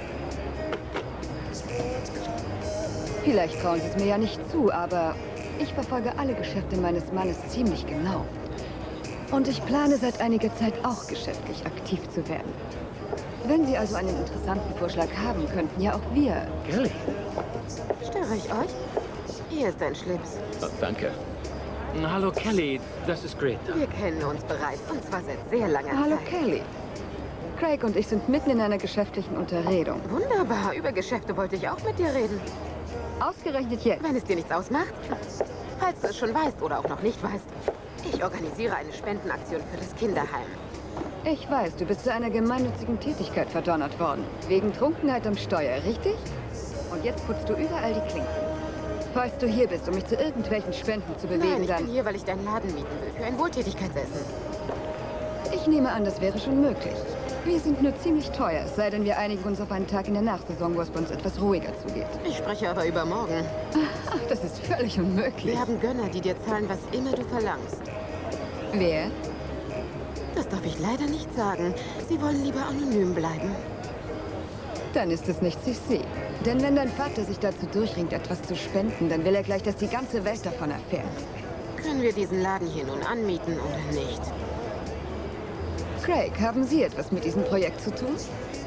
Vielleicht trauen Sie es mir ja nicht zu, aber ich verfolge alle Geschäfte meines Mannes ziemlich genau. Und ich plane seit einiger Zeit auch geschäftlich aktiv zu werden. Wenn Sie also einen interessanten Vorschlag haben, könnten ja auch wir... Kelly. Störe ich euch? Hier ist dein Schlips. Oh, danke. Hallo, Kelly. Das ist Greta. Wir kennen uns bereits, und zwar seit sehr langer Hallo, Zeit. Kelly. Craig und ich sind mitten in einer geschäftlichen Unterredung. Wunderbar. Über Geschäfte wollte ich auch mit dir reden. Ausgerechnet jetzt. Wenn es dir nichts ausmacht. Falls du es schon weißt oder auch noch nicht weißt. Ich organisiere eine Spendenaktion für das Kinderheim. Ich weiß, du bist zu einer gemeinnützigen Tätigkeit verdonnert worden. Wegen Trunkenheit am Steuer, richtig? Und jetzt putzt du überall die Klinken. Falls du hier bist, um mich zu irgendwelchen Spenden zu bewegen, Nein, ich dann... bin hier, weil ich deinen Laden mieten will. Für ein Wohltätigkeitsessen. Ich nehme an, das wäre schon möglich. Wir sind nur ziemlich teuer, es sei denn, wir einigen uns auf einen Tag in der Nachsaison, wo es bei uns etwas ruhiger zugeht. Ich spreche aber über morgen. Ach, das ist völlig unmöglich. Wir haben Gönner, die dir zahlen, was immer du verlangst. Wer? Das darf ich leider nicht sagen. Sie wollen lieber anonym bleiben. Dann ist es nicht C C. Denn wenn dein Vater sich dazu durchringt, etwas zu spenden, dann will er gleich, dass die ganze Welt davon erfährt. Können wir diesen Laden hier nun anmieten oder nicht? Craig, haben Sie etwas mit diesem Projekt zu tun?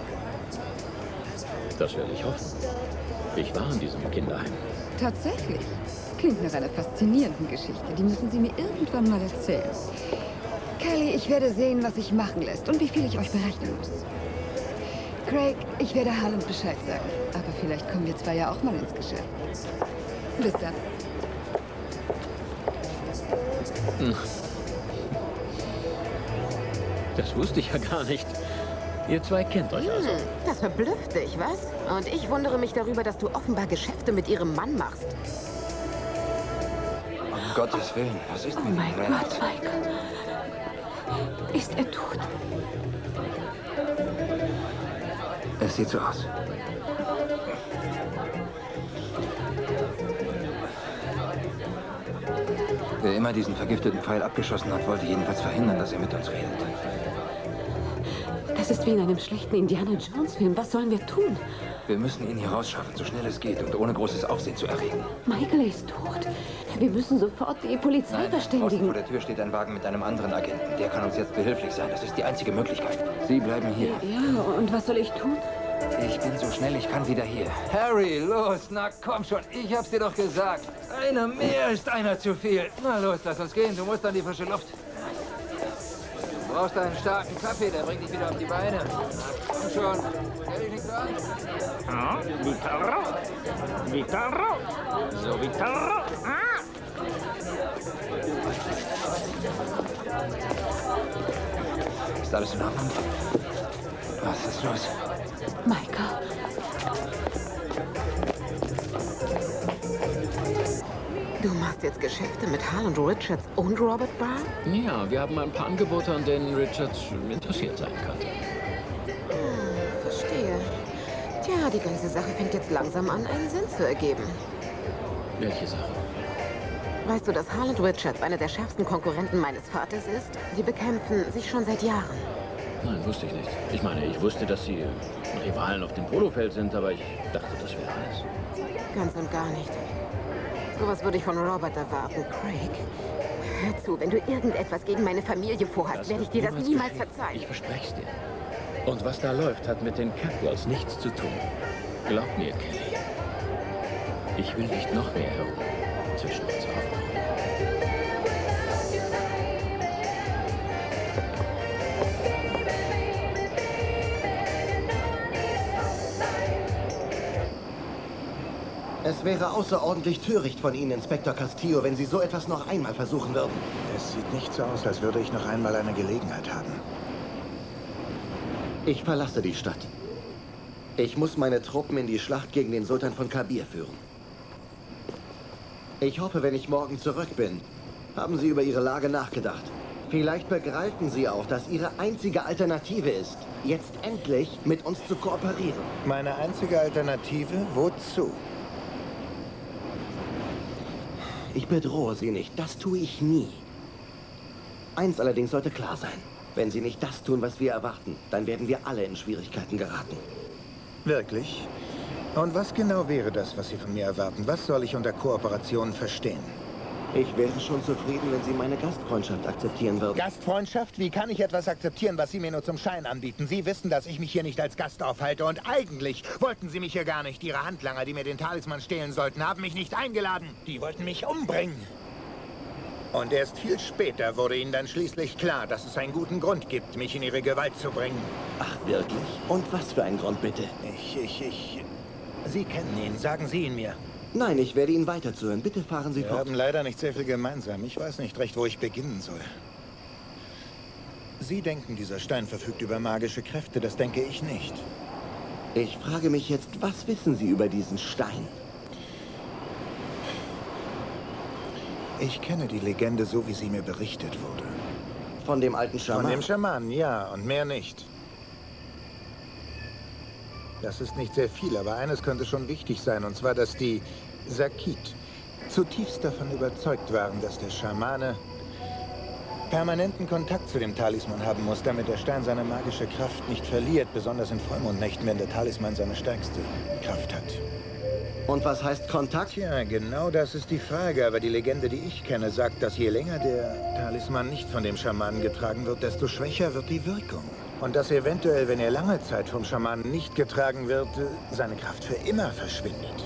Das will ich hoffen. Ich war in diesem Kinderheim. Tatsächlich. Klingt nach einer faszinierenden Geschichte. Die müssen Sie mir irgendwann mal erzählen. Kelly, ich werde sehen, was sich machen lässt und wie viel ich euch berechnen muss. Craig, ich werde Harland Bescheid sagen. Aber vielleicht kommen wir zwei ja auch mal ins Geschäft. Bis dann. Hm. Das wusste ich ja gar nicht. Ihr zwei kennt euch also. Hm, das verblüfft dich, was? Und ich wundere mich darüber, dass du offenbar Geschäfte mit ihrem Mann machst. Um Gottes Willen, was ist Oh mit mein ihm? Gott, Michael. Ist er tot? Es sieht so aus. Wer immer diesen vergifteten Pfeil abgeschossen hat, wollte jedenfalls verhindern, dass er mit uns redet. Das ist wie in einem schlechten Indiana Jones-Film. Was sollen wir tun? Wir müssen ihn hier rausschaffen, so schnell es geht und ohne großes Aufsehen zu erregen. Michael ist tot. Wir müssen sofort die Polizei Nein, draußen verständigen. vor der Tür steht ein Wagen mit einem anderen Agenten. Der kann uns jetzt behilflich sein. Das ist die einzige Möglichkeit. Sie bleiben hier. Ja, und was soll ich tun? Ich bin so schnell ich kann wieder hier. Harry, los, na komm schon, ich hab's dir doch gesagt. Einer mehr ist einer zu viel. Na los, lass uns gehen, du musst an die frische Luft. Du brauchst einen starken Kaffee, der bringt dich wieder auf die Beine. Na, komm schon, stell dich nicht so an. Ja, Vitaro. Vitaro. So, Vitaro. Ah. Ist alles in Ordnung? Was ist los? Micah. Du machst jetzt Geschäfte mit Harland Richards und Robert Barr? Ja, wir haben ein paar Angebote, an denen Richards interessiert sein könnte. Hm, verstehe. Tja, die ganze Sache fängt jetzt langsam an, einen Sinn zu ergeben. Welche Sache? Weißt du, dass Harland Richards einer der schärfsten Konkurrenten meines Vaters ist? Die bekämpfen sich schon seit Jahren. Nein, wusste ich nicht. Ich meine, ich wusste, dass sie Rivalen auf dem Polofeld sind, aber ich dachte, das wäre alles. Ganz und gar nicht. Sowas würde ich von Robert erwarten, Craig. Hör zu, wenn du irgendetwas gegen meine Familie vorhast, Das werde ich wird dir das niemals niemals geschehen. verzeihen. Ich verspreche es dir. Und was da läuft, hat mit den Catwalls nichts zu tun. Glaub mir, Kelly. Ich will nicht noch mehr herum zwischen uns aufbauen. Es wäre außerordentlich töricht von Ihnen, Inspektor Castillo, wenn Sie so etwas noch einmal versuchen würden. Es sieht nicht so aus, als würde ich noch einmal eine Gelegenheit haben. Ich verlasse die Stadt. Ich muss meine Truppen in die Schlacht gegen den Sultan von Kabir führen. Ich hoffe, wenn ich morgen zurück bin, haben Sie über Ihre Lage nachgedacht. Vielleicht begreifen Sie auch, dass Ihre einzige Alternative ist, jetzt endlich mit uns zu kooperieren. Meine einzige Alternative? Wozu? Ich bedrohe Sie nicht. Das tue ich nie. Eins allerdings sollte klar sein. Wenn Sie nicht das tun, was wir erwarten, dann werden wir alle in Schwierigkeiten geraten. Wirklich? Und was genau wäre das, was Sie von mir erwarten? Was soll ich unter Kooperation verstehen? Ich wäre schon zufrieden, wenn Sie meine Gastfreundschaft akzeptieren würden. Gastfreundschaft? Wie kann ich etwas akzeptieren, was Sie mir nur zum Schein anbieten? Sie wissen, dass ich mich hier nicht als Gast aufhalte. Und eigentlich wollten Sie mich hier gar nicht. Ihre Handlanger, die mir den Talisman stehlen sollten, haben mich nicht eingeladen. Die wollten mich umbringen. Und erst viel später wurde Ihnen dann schließlich klar, dass es einen guten Grund gibt, mich in Ihre Gewalt zu bringen. Ach, wirklich? Und was für ein Grund, bitte? Ich, ich, ich... Sie kennen ihn. Sagen Sie ihn mir. Nein, ich werde Ihnen weiterzuhören. Bitte fahren Sie Wir fort. haben leider nicht sehr viel gemeinsam. Ich weiß nicht recht, wo ich beginnen soll. Sie denken, dieser Stein verfügt über magische Kräfte. Das denke ich nicht. Ich frage mich jetzt, was wissen Sie über diesen Stein? Ich kenne die Legende so, wie sie mir berichtet wurde. Von dem alten Schaman? Von dem Schamanen, ja, und mehr nicht. Das ist nicht sehr viel, aber eines könnte schon wichtig sein, und zwar, dass die Sakit zutiefst davon überzeugt waren, dass der Schamane permanenten Kontakt zu dem Talisman haben muss, damit der Stein seine magische Kraft nicht verliert, besonders in Vollmondnächten, wenn der Talisman seine stärkste Kraft hat. Und was heißt Kontakt? Tja, genau das ist die Frage, aber die Legende, die ich kenne, sagt, dass je länger der Talisman nicht von dem Schamanen getragen wird, desto schwächer wird die Wirkung. Und dass eventuell, wenn er lange Zeit vom Schamanen nicht getragen wird, seine Kraft für immer verschwindet.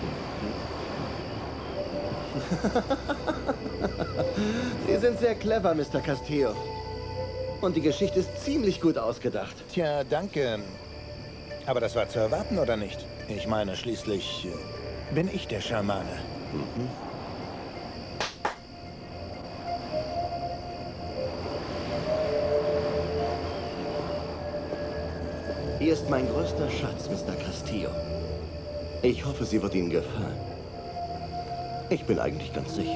Sie sind sehr clever, Mister Castillo. Und die Geschichte ist ziemlich gut ausgedacht. Tja, danke. Aber das war zu erwarten, oder nicht? Ich meine, schließlich äh, bin ich der Schamane. Mhm. Hier ist mein größter Schatz, Mister Castillo. Ich hoffe, sie wird Ihnen gefallen. Ich bin eigentlich ganz sicher.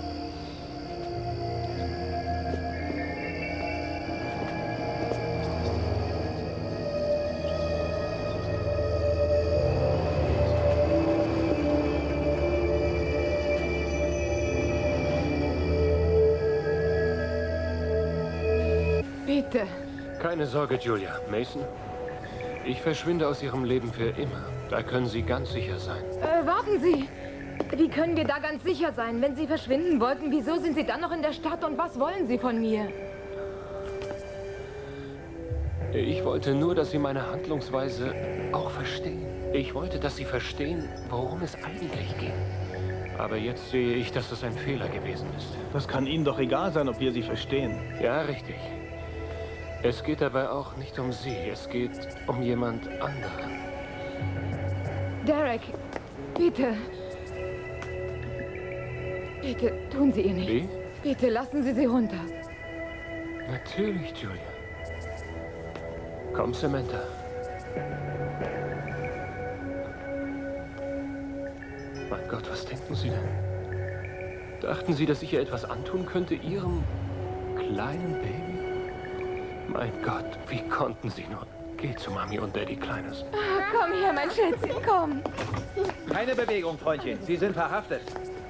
Bitte. Keine Sorge, Julia. Mason, ich verschwinde aus Ihrem Leben für immer. Da können Sie ganz sicher sein. Äh, warten Sie. Wie können wir da ganz sicher sein? Wenn Sie verschwinden wollten, wieso sind Sie dann noch in der Stadt und was wollen Sie von mir? Ich wollte nur, dass Sie meine Handlungsweise auch verstehen. Ich wollte, dass Sie verstehen, worum es eigentlich ging. Aber jetzt sehe ich, dass das ein Fehler gewesen ist. Das kann Ihnen doch egal sein, ob wir Sie verstehen. Ja, richtig. Es geht dabei auch nicht um Sie. Es geht um jemand anderen. Derek, bitte. Bitte, tun Sie ihr nichts. Wie? Bitte, lassen Sie sie runter. Natürlich, Julia. Komm, Samantha. Mein Gott, was denken Sie denn? Dachten Sie, dass ich ihr etwas antun könnte, Ihrem kleinen Baby? Mein Gott, wie konnten Sie nur? Geh zu Mami und Daddy, Kleines. Ah, komm her, mein Schätzchen, komm. Keine Bewegung, Freundchen. Sie sind verhaftet.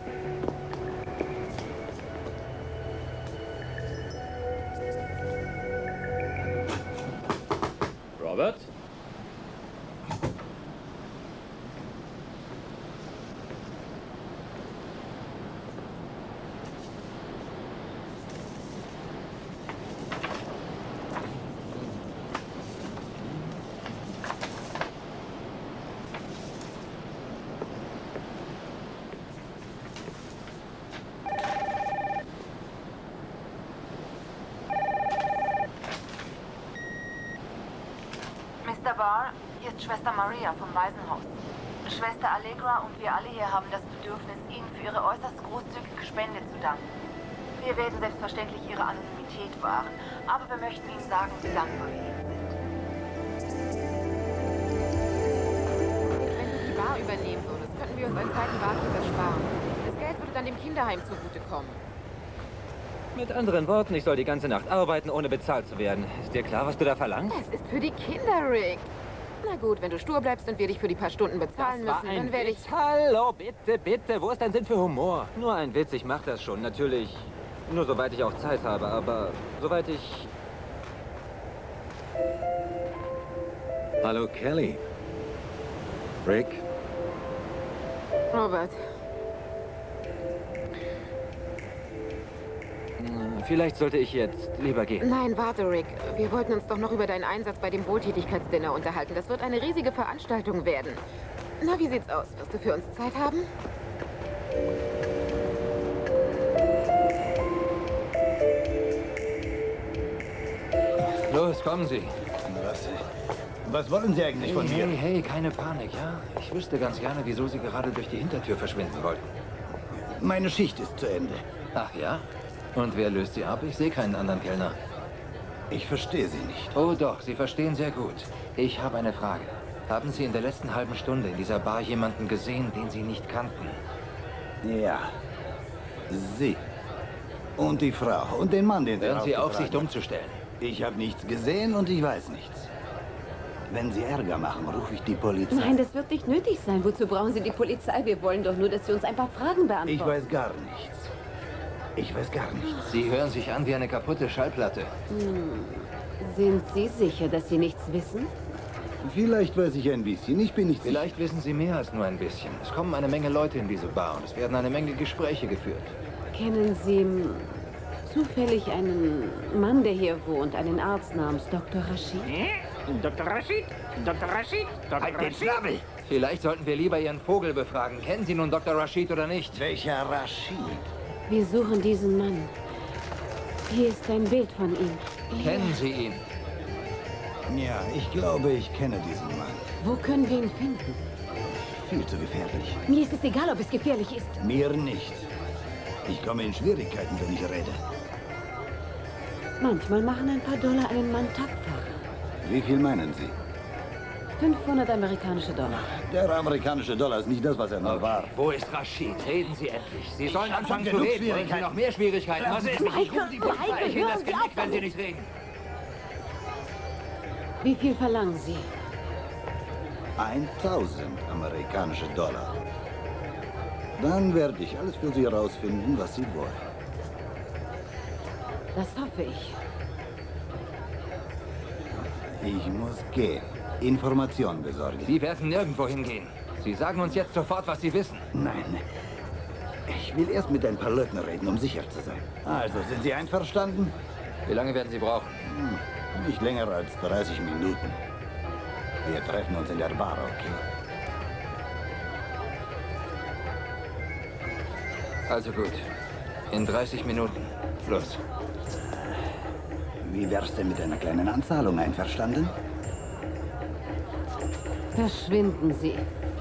Robert? Mister Barr, hier ist Schwester Maria vom Waisenhaus. Schwester Allegra und wir alle hier haben das Bedürfnis, Ihnen für Ihre äußerst großzügige Spende zu danken. Wir werden selbstverständlich Ihre Anonymität wahren, aber wir möchten Ihnen sagen, wie dankbar wir Ihnen sind. Wenn du die Bar übernehmen würdest, könnten wir uns einen zweiten Barkeeper ersparen. Das Geld würde dann dem Kinderheim zugutekommen. Mit anderen Worten, ich soll die ganze Nacht arbeiten, ohne bezahlt zu werden. Ist dir klar, was du da verlangst? Das ist für die Kinder, Rick. Na gut, wenn du stur bleibst und wir dich für die paar Stunden bezahlen Das war müssen, ein dann werde ich... Witz. Hallo, bitte, bitte. Wo ist dein Sinn für Humor? Nur ein Witz, ich mach das schon. Natürlich nur soweit ich auch Zeit habe, aber soweit ich... Hallo, Kelly. Rick? Robert. Vielleicht sollte ich jetzt lieber gehen. Nein, warte, Rick. Wir wollten uns doch noch über deinen Einsatz bei dem Wohltätigkeitsdinner unterhalten. Das wird eine riesige Veranstaltung werden. Na, wie sieht's aus? Wirst du für uns Zeit haben? Los, kommen Sie. Was, was wollen Sie eigentlich hey, von mir? Hey, hey, keine Panik, ja? Ich wüsste ganz gerne, wieso Sie gerade durch die Hintertür verschwinden wollten. Meine Schicht ist zu Ende. Ach ja? Und wer löst sie ab? Ich sehe keinen anderen Kellner. Ich verstehe Sie nicht. Oh doch, Sie verstehen sehr gut. Ich habe eine Frage. Haben Sie in der letzten halben Stunde in dieser Bar jemanden gesehen, den Sie nicht kannten? Ja. Sie. Und die Frau. Und den Mann, den Sie Hören Sie auf, sich rausgetragen dumm hat. zu stellen. Ich habe nichts gesehen und ich weiß nichts. Wenn Sie Ärger machen, rufe ich die Polizei. Nein, das wird nicht nötig sein. Wozu brauchen Sie die Polizei? Wir wollen doch nur, dass Sie uns ein paar Fragen beantworten. Ich weiß gar nichts. Ich weiß gar nichts. Sie hören sich an wie eine kaputte Schallplatte. Hm. Sind Sie sicher, dass Sie nichts wissen? Vielleicht weiß ich ein bisschen. Ich bin nicht Vielleicht sicher. Wissen Sie mehr als nur ein bisschen. Es kommen eine Menge Leute in diese Bar und es werden eine Menge Gespräche geführt. Kennen Sie hm, zufällig einen Mann, der hier wohnt, einen Arzt namens Doktor Rashid? Doktor Rashid? Doktor Rashid? Doktor Halt den Schnabel! Vielleicht sollten wir lieber Ihren Vogel befragen. Kennen Sie nun Doktor Rashid oder nicht? Welcher Rashid? Wir suchen diesen Mann. Hier ist ein Bild von ihm. Kennen Sie ihn? Ja, ich glaube, ich kenne diesen Mann. Wo können wir ihn finden? Viel zu gefährlich. Mir ist es egal, ob es gefährlich ist. Mir nicht. Ich komme in Schwierigkeiten, wenn ich rede. Manchmal machen ein paar Dollar einen Mann tapfer. Wie viel meinen Sie? fünfhundert amerikanische Dollar. Der amerikanische Dollar ist nicht das, was er mal war. Wo ist Rashid? Reden Sie endlich. Sie Ich sollen hab anfangen schon zu genug reden. Wollen Sie Schwierigkeiten. noch mehr Schwierigkeiten? Was Lassen ist Sie mich? mich Ich rufe die Polizei. Michael, Ich Ihnen das hören Sie Genick, auf wenn Sie damit. nicht reden. Wie viel verlangen Sie? tausend amerikanische Dollar. Dann werde ich alles für Sie herausfinden, was Sie wollen. Das hoffe ich. Ich muss gehen. Informationen besorgen. Sie werden nirgendwo hingehen. Sie sagen uns jetzt sofort, was Sie wissen. Nein. Ich will erst mit ein paar Leuten reden, um sicher zu sein. Also, sind Sie einverstanden? Wie lange werden Sie brauchen? Hm. Nicht länger als dreißig Minuten. Wir treffen uns in der Bar, okay? Also gut. In dreißig Minuten. Los. Wie wär's denn mit einer kleinen Anzahlung, einverstanden? Verschwinden Sie.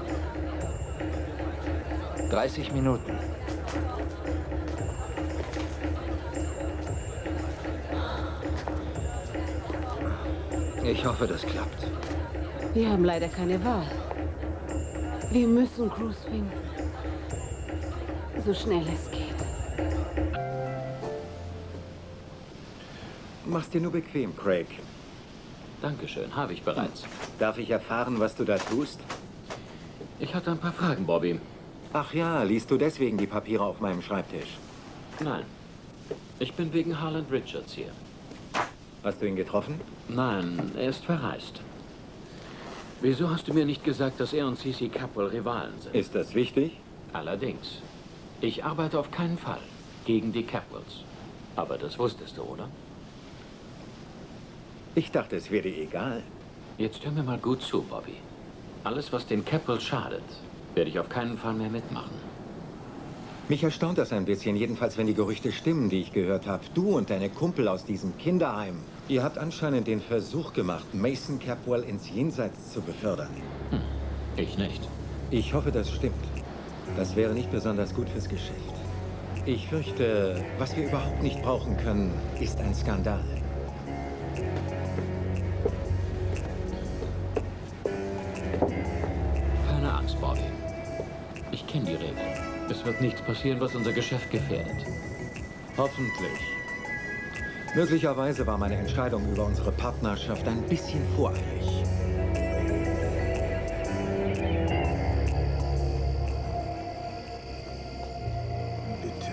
dreißig Minuten. Ich hoffe, das klappt. Wir haben leider keine Wahl. Wir müssen Cruz finden. So schnell es geht. Mach's dir nur bequem, Craig. Dankeschön, habe ich bereits. Darf ich erfahren, was du da tust? Ich hatte ein paar Fragen, Bobby. Ach ja, liest du deswegen die Papiere auf meinem Schreibtisch? Nein. Ich bin wegen Harland Richards hier. Hast du ihn getroffen? Nein, er ist verreist. Wieso hast du mir nicht gesagt, dass er und C C Capwell Rivalen sind? Ist das wichtig? Allerdings. Ich arbeite auf keinen Fall gegen die Capwells. Aber das wusstest du, oder? Ich dachte, es wäre dir egal. Jetzt hör mir mal gut zu, Bobby. Alles, was den Capwells schadet, werde ich auf keinen Fall mehr mitmachen. Mich erstaunt das ein bisschen, jedenfalls wenn die Gerüchte stimmen, die ich gehört habe. Du und deine Kumpel aus diesem Kinderheim. Ihr habt anscheinend den Versuch gemacht, Mason Capwell ins Jenseits zu befördern. Hm, ich nicht. Ich hoffe, das stimmt. Das wäre nicht besonders gut fürs Geschäft. Ich fürchte, was wir überhaupt nicht brauchen können, ist ein Skandal. Keine Angst, Bobby. Ich kenne die Regeln. Es wird nichts passieren, was unser Geschäft gefährdet. Hoffentlich. Möglicherweise war meine Entscheidung über unsere Partnerschaft ein bisschen voreilig. Bitte.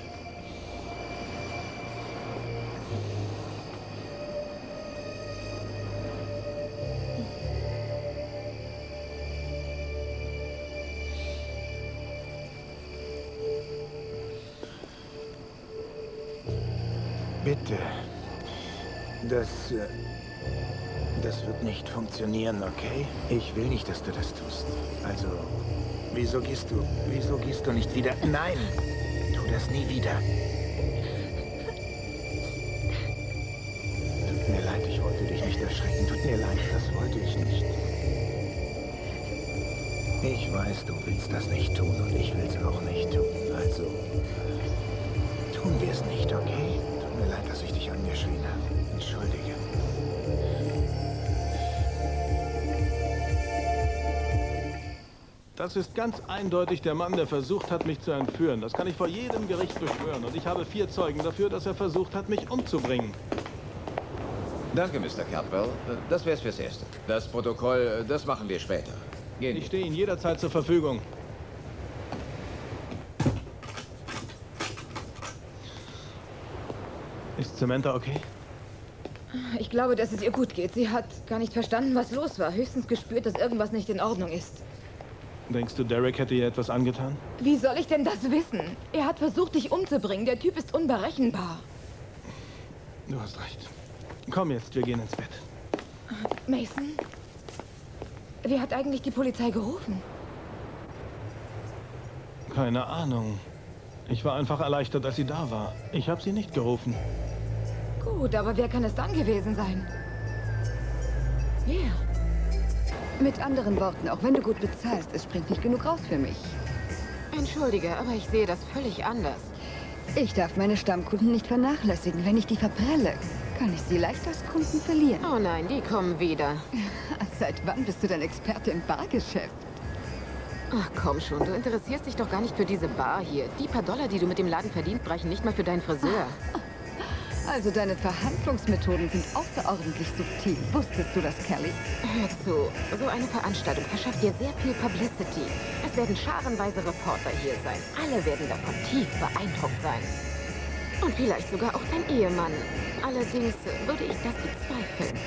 Bitte. Das... äh, Das wird nicht funktionieren, okay? Ich will nicht, dass du das tust. Also, wieso gehst du... Wieso gehst du nicht wieder... Nein! Tu das nie wieder. Tut mir leid, ich wollte dich nicht erschrecken. Tut mir leid, das wollte ich nicht. Ich weiß, du willst das nicht tun und ich will es auch nicht tun. Also, tun wir es nicht, okay? Tut mir leid, dass ich dich angeschrien habe. Entschuldige. Das ist ganz eindeutig der Mann, der versucht hat, mich zu entführen. Das kann ich vor jedem Gericht beschwören. Und ich habe vier Zeugen dafür, dass er versucht hat, mich umzubringen. Danke, Mister Capwell. Das wär's fürs Erste. Das Protokoll, das machen wir später. Gehen Ich stehe Ihnen jederzeit zur Verfügung. Ist Samantha okay? Ich glaube, dass es ihr gut geht. Sie hat gar nicht verstanden, was los war. Höchstens gespürt, dass irgendwas nicht in Ordnung ist. Denkst du, Derek hätte ihr etwas angetan? Wie soll ich denn das wissen? Er hat versucht, dich umzubringen. Der Typ ist unberechenbar. Du hast recht. Komm jetzt, wir gehen ins Bett. Mason? Wer hat eigentlich die Polizei gerufen? Keine Ahnung. Ich war einfach erleichtert, als sie da war. Ich habe sie nicht gerufen. Gut, aber wer kann es dann gewesen sein? Wer? Mit anderen Worten, auch wenn du gut bezahlst, es springt nicht genug raus für mich. Entschuldige, aber ich sehe das völlig anders. Ich darf meine Stammkunden nicht vernachlässigen. Wenn ich die verprelle, kann ich sie leicht als Kunden verlieren. Oh nein, die kommen wieder. Seit wann bist du denn Experte im Bargeschäft? Ach komm schon, du interessierst dich doch gar nicht für diese Bar hier. Die paar Dollar, die du mit dem Laden verdienst, reichen nicht mal für deinen Friseur. Also deine Verhandlungsmethoden sind außerordentlich subtil. Wusstest du das, Kelly? Hör zu, so eine Veranstaltung verschafft dir sehr viel Publicity. Es werden scharenweise Reporter hier sein. Alle werden davon tief beeindruckt sein. Und vielleicht sogar auch dein Ehemann. Allerdings würde ich das bezweifeln.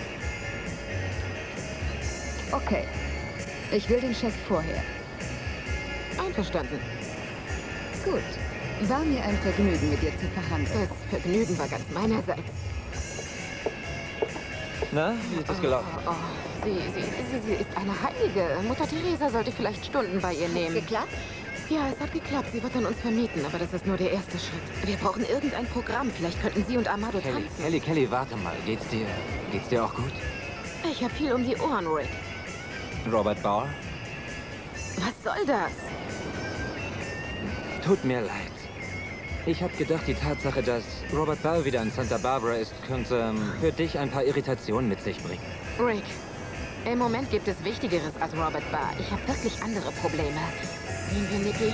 Okay. Ich will den Scheck vorher. Einverstanden. Gut. War mir ein Vergnügen, mit dir zu verhandeln. Das Vergnügen war ganz meinerseits. Na, wie ist das gelaufen? Oh, oh. Sie, sie, sie, sie ist eine Heilige. Mutter Teresa sollte vielleicht Stunden bei ihr nehmen. Hat's geklappt? Ja, es hat geklappt. Sie wird an uns vermieten, aber das ist nur der erste Schritt. Wir brauchen irgendein Programm. Vielleicht könnten Sie und Amado Kelly, tanzen. Kelly, Kelly, warte mal. Geht's dir, geht's dir auch gut? Ich habe viel um die Ohren, Rick. Robert Bauer? Was soll das? Tut mir leid. Ich habe gedacht, die Tatsache, dass Robert Ball wieder in Santa Barbara ist, könnte ähm, für dich ein paar Irritationen mit sich bringen. Rick, im Moment gibt es Wichtigeres als Robert Barr. Ich habe wirklich andere Probleme. Sehen wir, Nicky?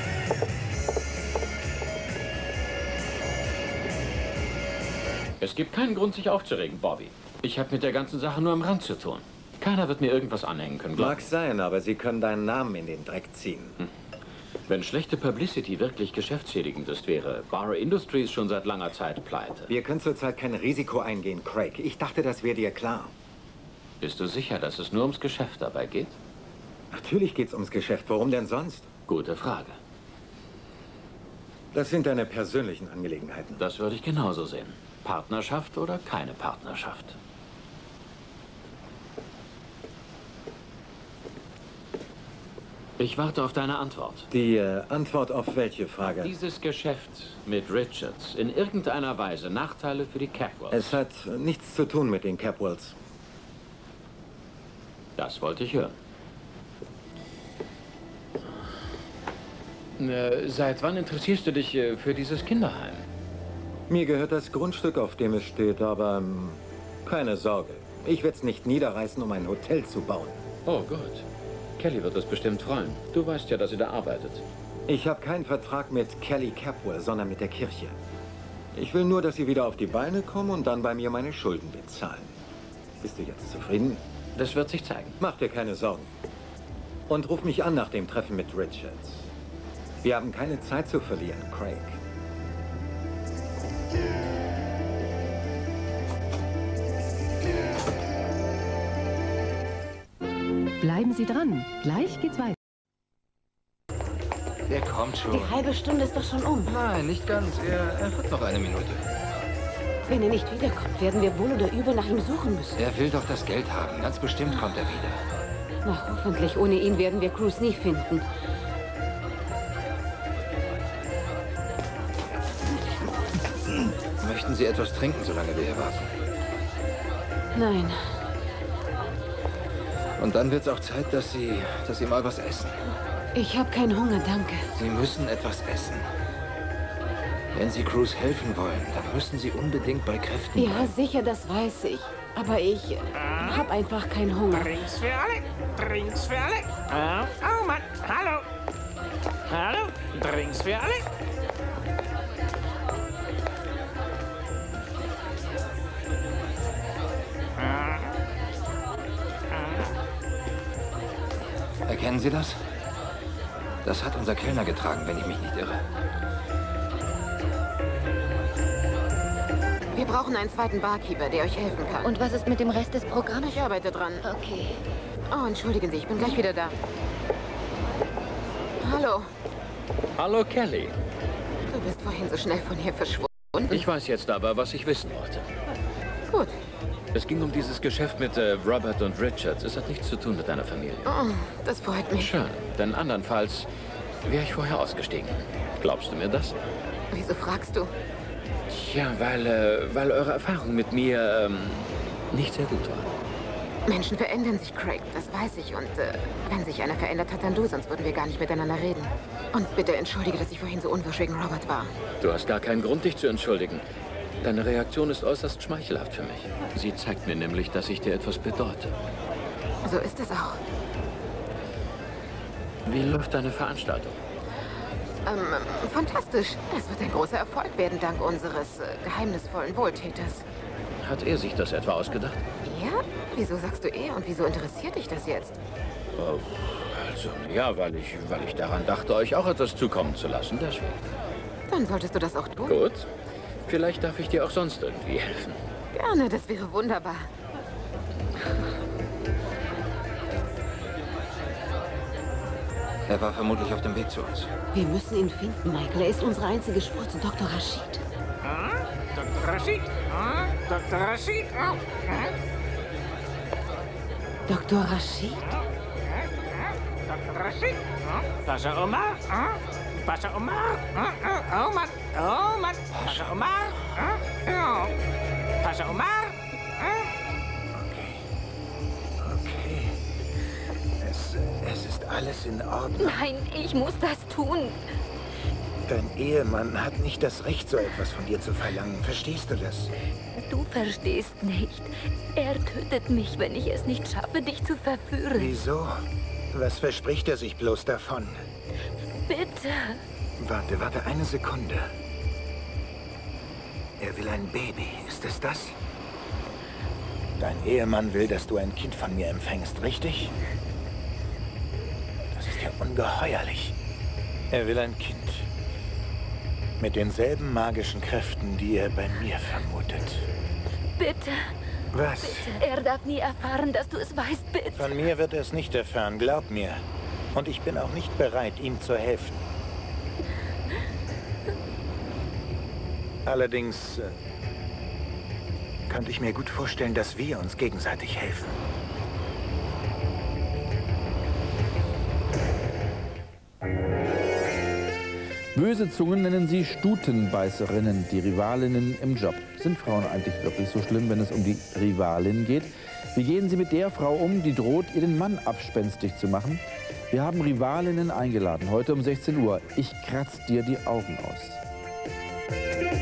Es gibt keinen Grund, sich aufzuregen, Bobby. Ich habe mit der ganzen Sache nur am Rand zu tun. Keiner wird mir irgendwas anhängen können, glaub. Mag sein, aber Sie können deinen Namen in den Dreck ziehen. Hm. Wenn schlechte Publicity wirklich geschäftsschädigend ist, wäre Barra Industries schon seit langer Zeit pleite. Wir können zurzeit kein Risiko eingehen, Craig. Ich dachte, das wäre dir klar. Bist du sicher, dass es nur ums Geschäft dabei geht? Natürlich geht's ums Geschäft. Warum denn sonst? Gute Frage. Das sind deine persönlichen Angelegenheiten. Das würde ich genauso sehen. Partnerschaft oder keine Partnerschaft? Ich warte auf deine Antwort. Die äh, Antwort auf welche Frage? Dieses Geschäft mit Richards in irgendeiner Weise Nachteile für die Capwells? Es hat nichts zu tun mit den Capwells. Das wollte ich hören. Äh, seit wann interessierst du dich äh, für dieses Kinderheim? Mir gehört das Grundstück, auf dem es steht, aber ähm, keine Sorge. Ich werde es nicht niederreißen, um ein Hotel zu bauen. Oh, gut. Kelly wird es bestimmt freuen. Du weißt ja, dass sie da arbeitet. Ich habe keinen Vertrag mit Kelly Capwell, sondern mit der Kirche. Ich will nur, dass sie wieder auf die Beine kommen und dann bei mir meine Schulden bezahlen. Bist du jetzt zufrieden? Das wird sich zeigen. Mach dir keine Sorgen. Und ruf mich an nach dem Treffen mit Richards. Wir haben keine Zeit zu verlieren, Craig. Bleiben Sie dran. Gleich geht's weiter. Der kommt schon. Die halbe Stunde ist doch schon um. Nein, nicht ganz. Er, er hat noch eine Minute. Wenn er nicht wiederkommt, werden wir wohl oder übel nach ihm suchen müssen. Er will doch das Geld haben. Ganz bestimmt kommt er wieder. Na, hoffentlich. Ohne ihn werden wir Cruz nie finden. Möchten Sie etwas trinken, solange wir hier warten? Nein. Und dann wird es auch Zeit, dass Sie, dass Sie mal was essen. Ich habe keinen Hunger, danke. Sie müssen etwas essen. Wenn Sie Cruz helfen wollen, dann müssen Sie unbedingt bei Kräften Ja, bleiben. sicher, das weiß ich. Aber ich Ah. habe einfach keinen Hunger. Drinks für alle, Drinks für alle. Oh, oh Mann, hallo. Hallo, Drinks für alle. Erkennen Sie das? Das hat unser Kellner getragen, wenn ich mich nicht irre. Wir brauchen einen zweiten Barkeeper, der euch helfen kann. Und was ist mit dem Rest des Programms? Ich arbeite dran. Okay. Oh, entschuldigen Sie, ich bin gleich wieder da. Hallo. Hallo, Kelly. Du bist vorhin so schnell von hier verschwunden. Ich weiß jetzt aber, was ich wissen wollte. Gut. Es ging um dieses Geschäft mit äh, Robert und Richards. Es hat nichts zu tun mit deiner Familie. Oh, das freut mich. Schön, denn andernfalls wäre ich vorher ausgestiegen. Glaubst du mir das? Wieso fragst du? Tja, weil, äh, weil eure Erfahrung mit mir ähm, nicht sehr gut war. Menschen verändern sich, Craig, das weiß ich. Und äh, wenn sich einer verändert hat, dann du, sonst würden wir gar nicht miteinander reden. Und bitte entschuldige, dass ich vorhin so unwirsch wegen Robert war. Du hast gar keinen Grund, dich zu entschuldigen. Deine Reaktion ist äußerst schmeichelhaft für mich. Sie zeigt mir nämlich, dass ich dir etwas bedeute. So ist es auch. Wie läuft deine Veranstaltung? Ähm, fantastisch. Es wird ein großer Erfolg werden, dank unseres äh, geheimnisvollen Wohltäters. Hat er sich das etwa ausgedacht? Ja? Wieso sagst du er und wieso interessiert dich das jetzt? Oh, also, ja, weil ich, weil ich daran dachte, euch auch etwas zukommen zu lassen, deswegen. Dann solltest du das auch tun. Gut. Vielleicht darf ich dir auch sonst irgendwie helfen. Gerne, das wäre wunderbar. Er war vermutlich auf dem Weg zu uns. Wir müssen ihn finden, Michael. Er ist unsere einzige Spur zu Doktor Rashid. Ah, Doktor Rashid. Ah, Doktor Rashid. Oh. Ah. Doktor Rashid? Doktor Rashid? Pascha Omar? Pascha Omar? Oh Mann, oh Mann. Pascha Omar? Pascha Omar? Okay. Es, es ist alles in Ordnung. Nein, ich muss das tun. Dein Ehemann hat nicht das Recht, so etwas von dir zu verlangen. Verstehst du das? Du verstehst nicht. Er tötet mich, wenn ich es nicht schaffe, dich zu verführen. Wieso? Was verspricht er sich bloß davon? Bitte. Warte, warte, eine Sekunde. Er will ein Baby, ist es das? Dein Ehemann will, dass du ein Kind von mir empfängst, richtig? Das ist ja ungeheuerlich. Er will ein Kind. Mit denselben magischen Kräften, die er bei mir vermutet. Bitte. Was? Bitte, er darf nie erfahren, dass du es weißt, bitte. Von mir wird er es nicht erfahren, glaub mir. Und ich bin auch nicht bereit, ihm zu helfen. Allerdings äh, könnte ich mir gut vorstellen, dass wir uns gegenseitig helfen. Böse Zungen nennen sie Stutenbeißerinnen, die Rivalinnen im Job. Sind Frauen eigentlich wirklich so schlimm, wenn es um die Rivalin geht? Wie gehen sie mit der Frau um, die droht, ihren Mann abspenstig zu machen? Wir haben Rivalinnen eingeladen, heute um sechzehn Uhr. Ich kratz dir die Augen aus.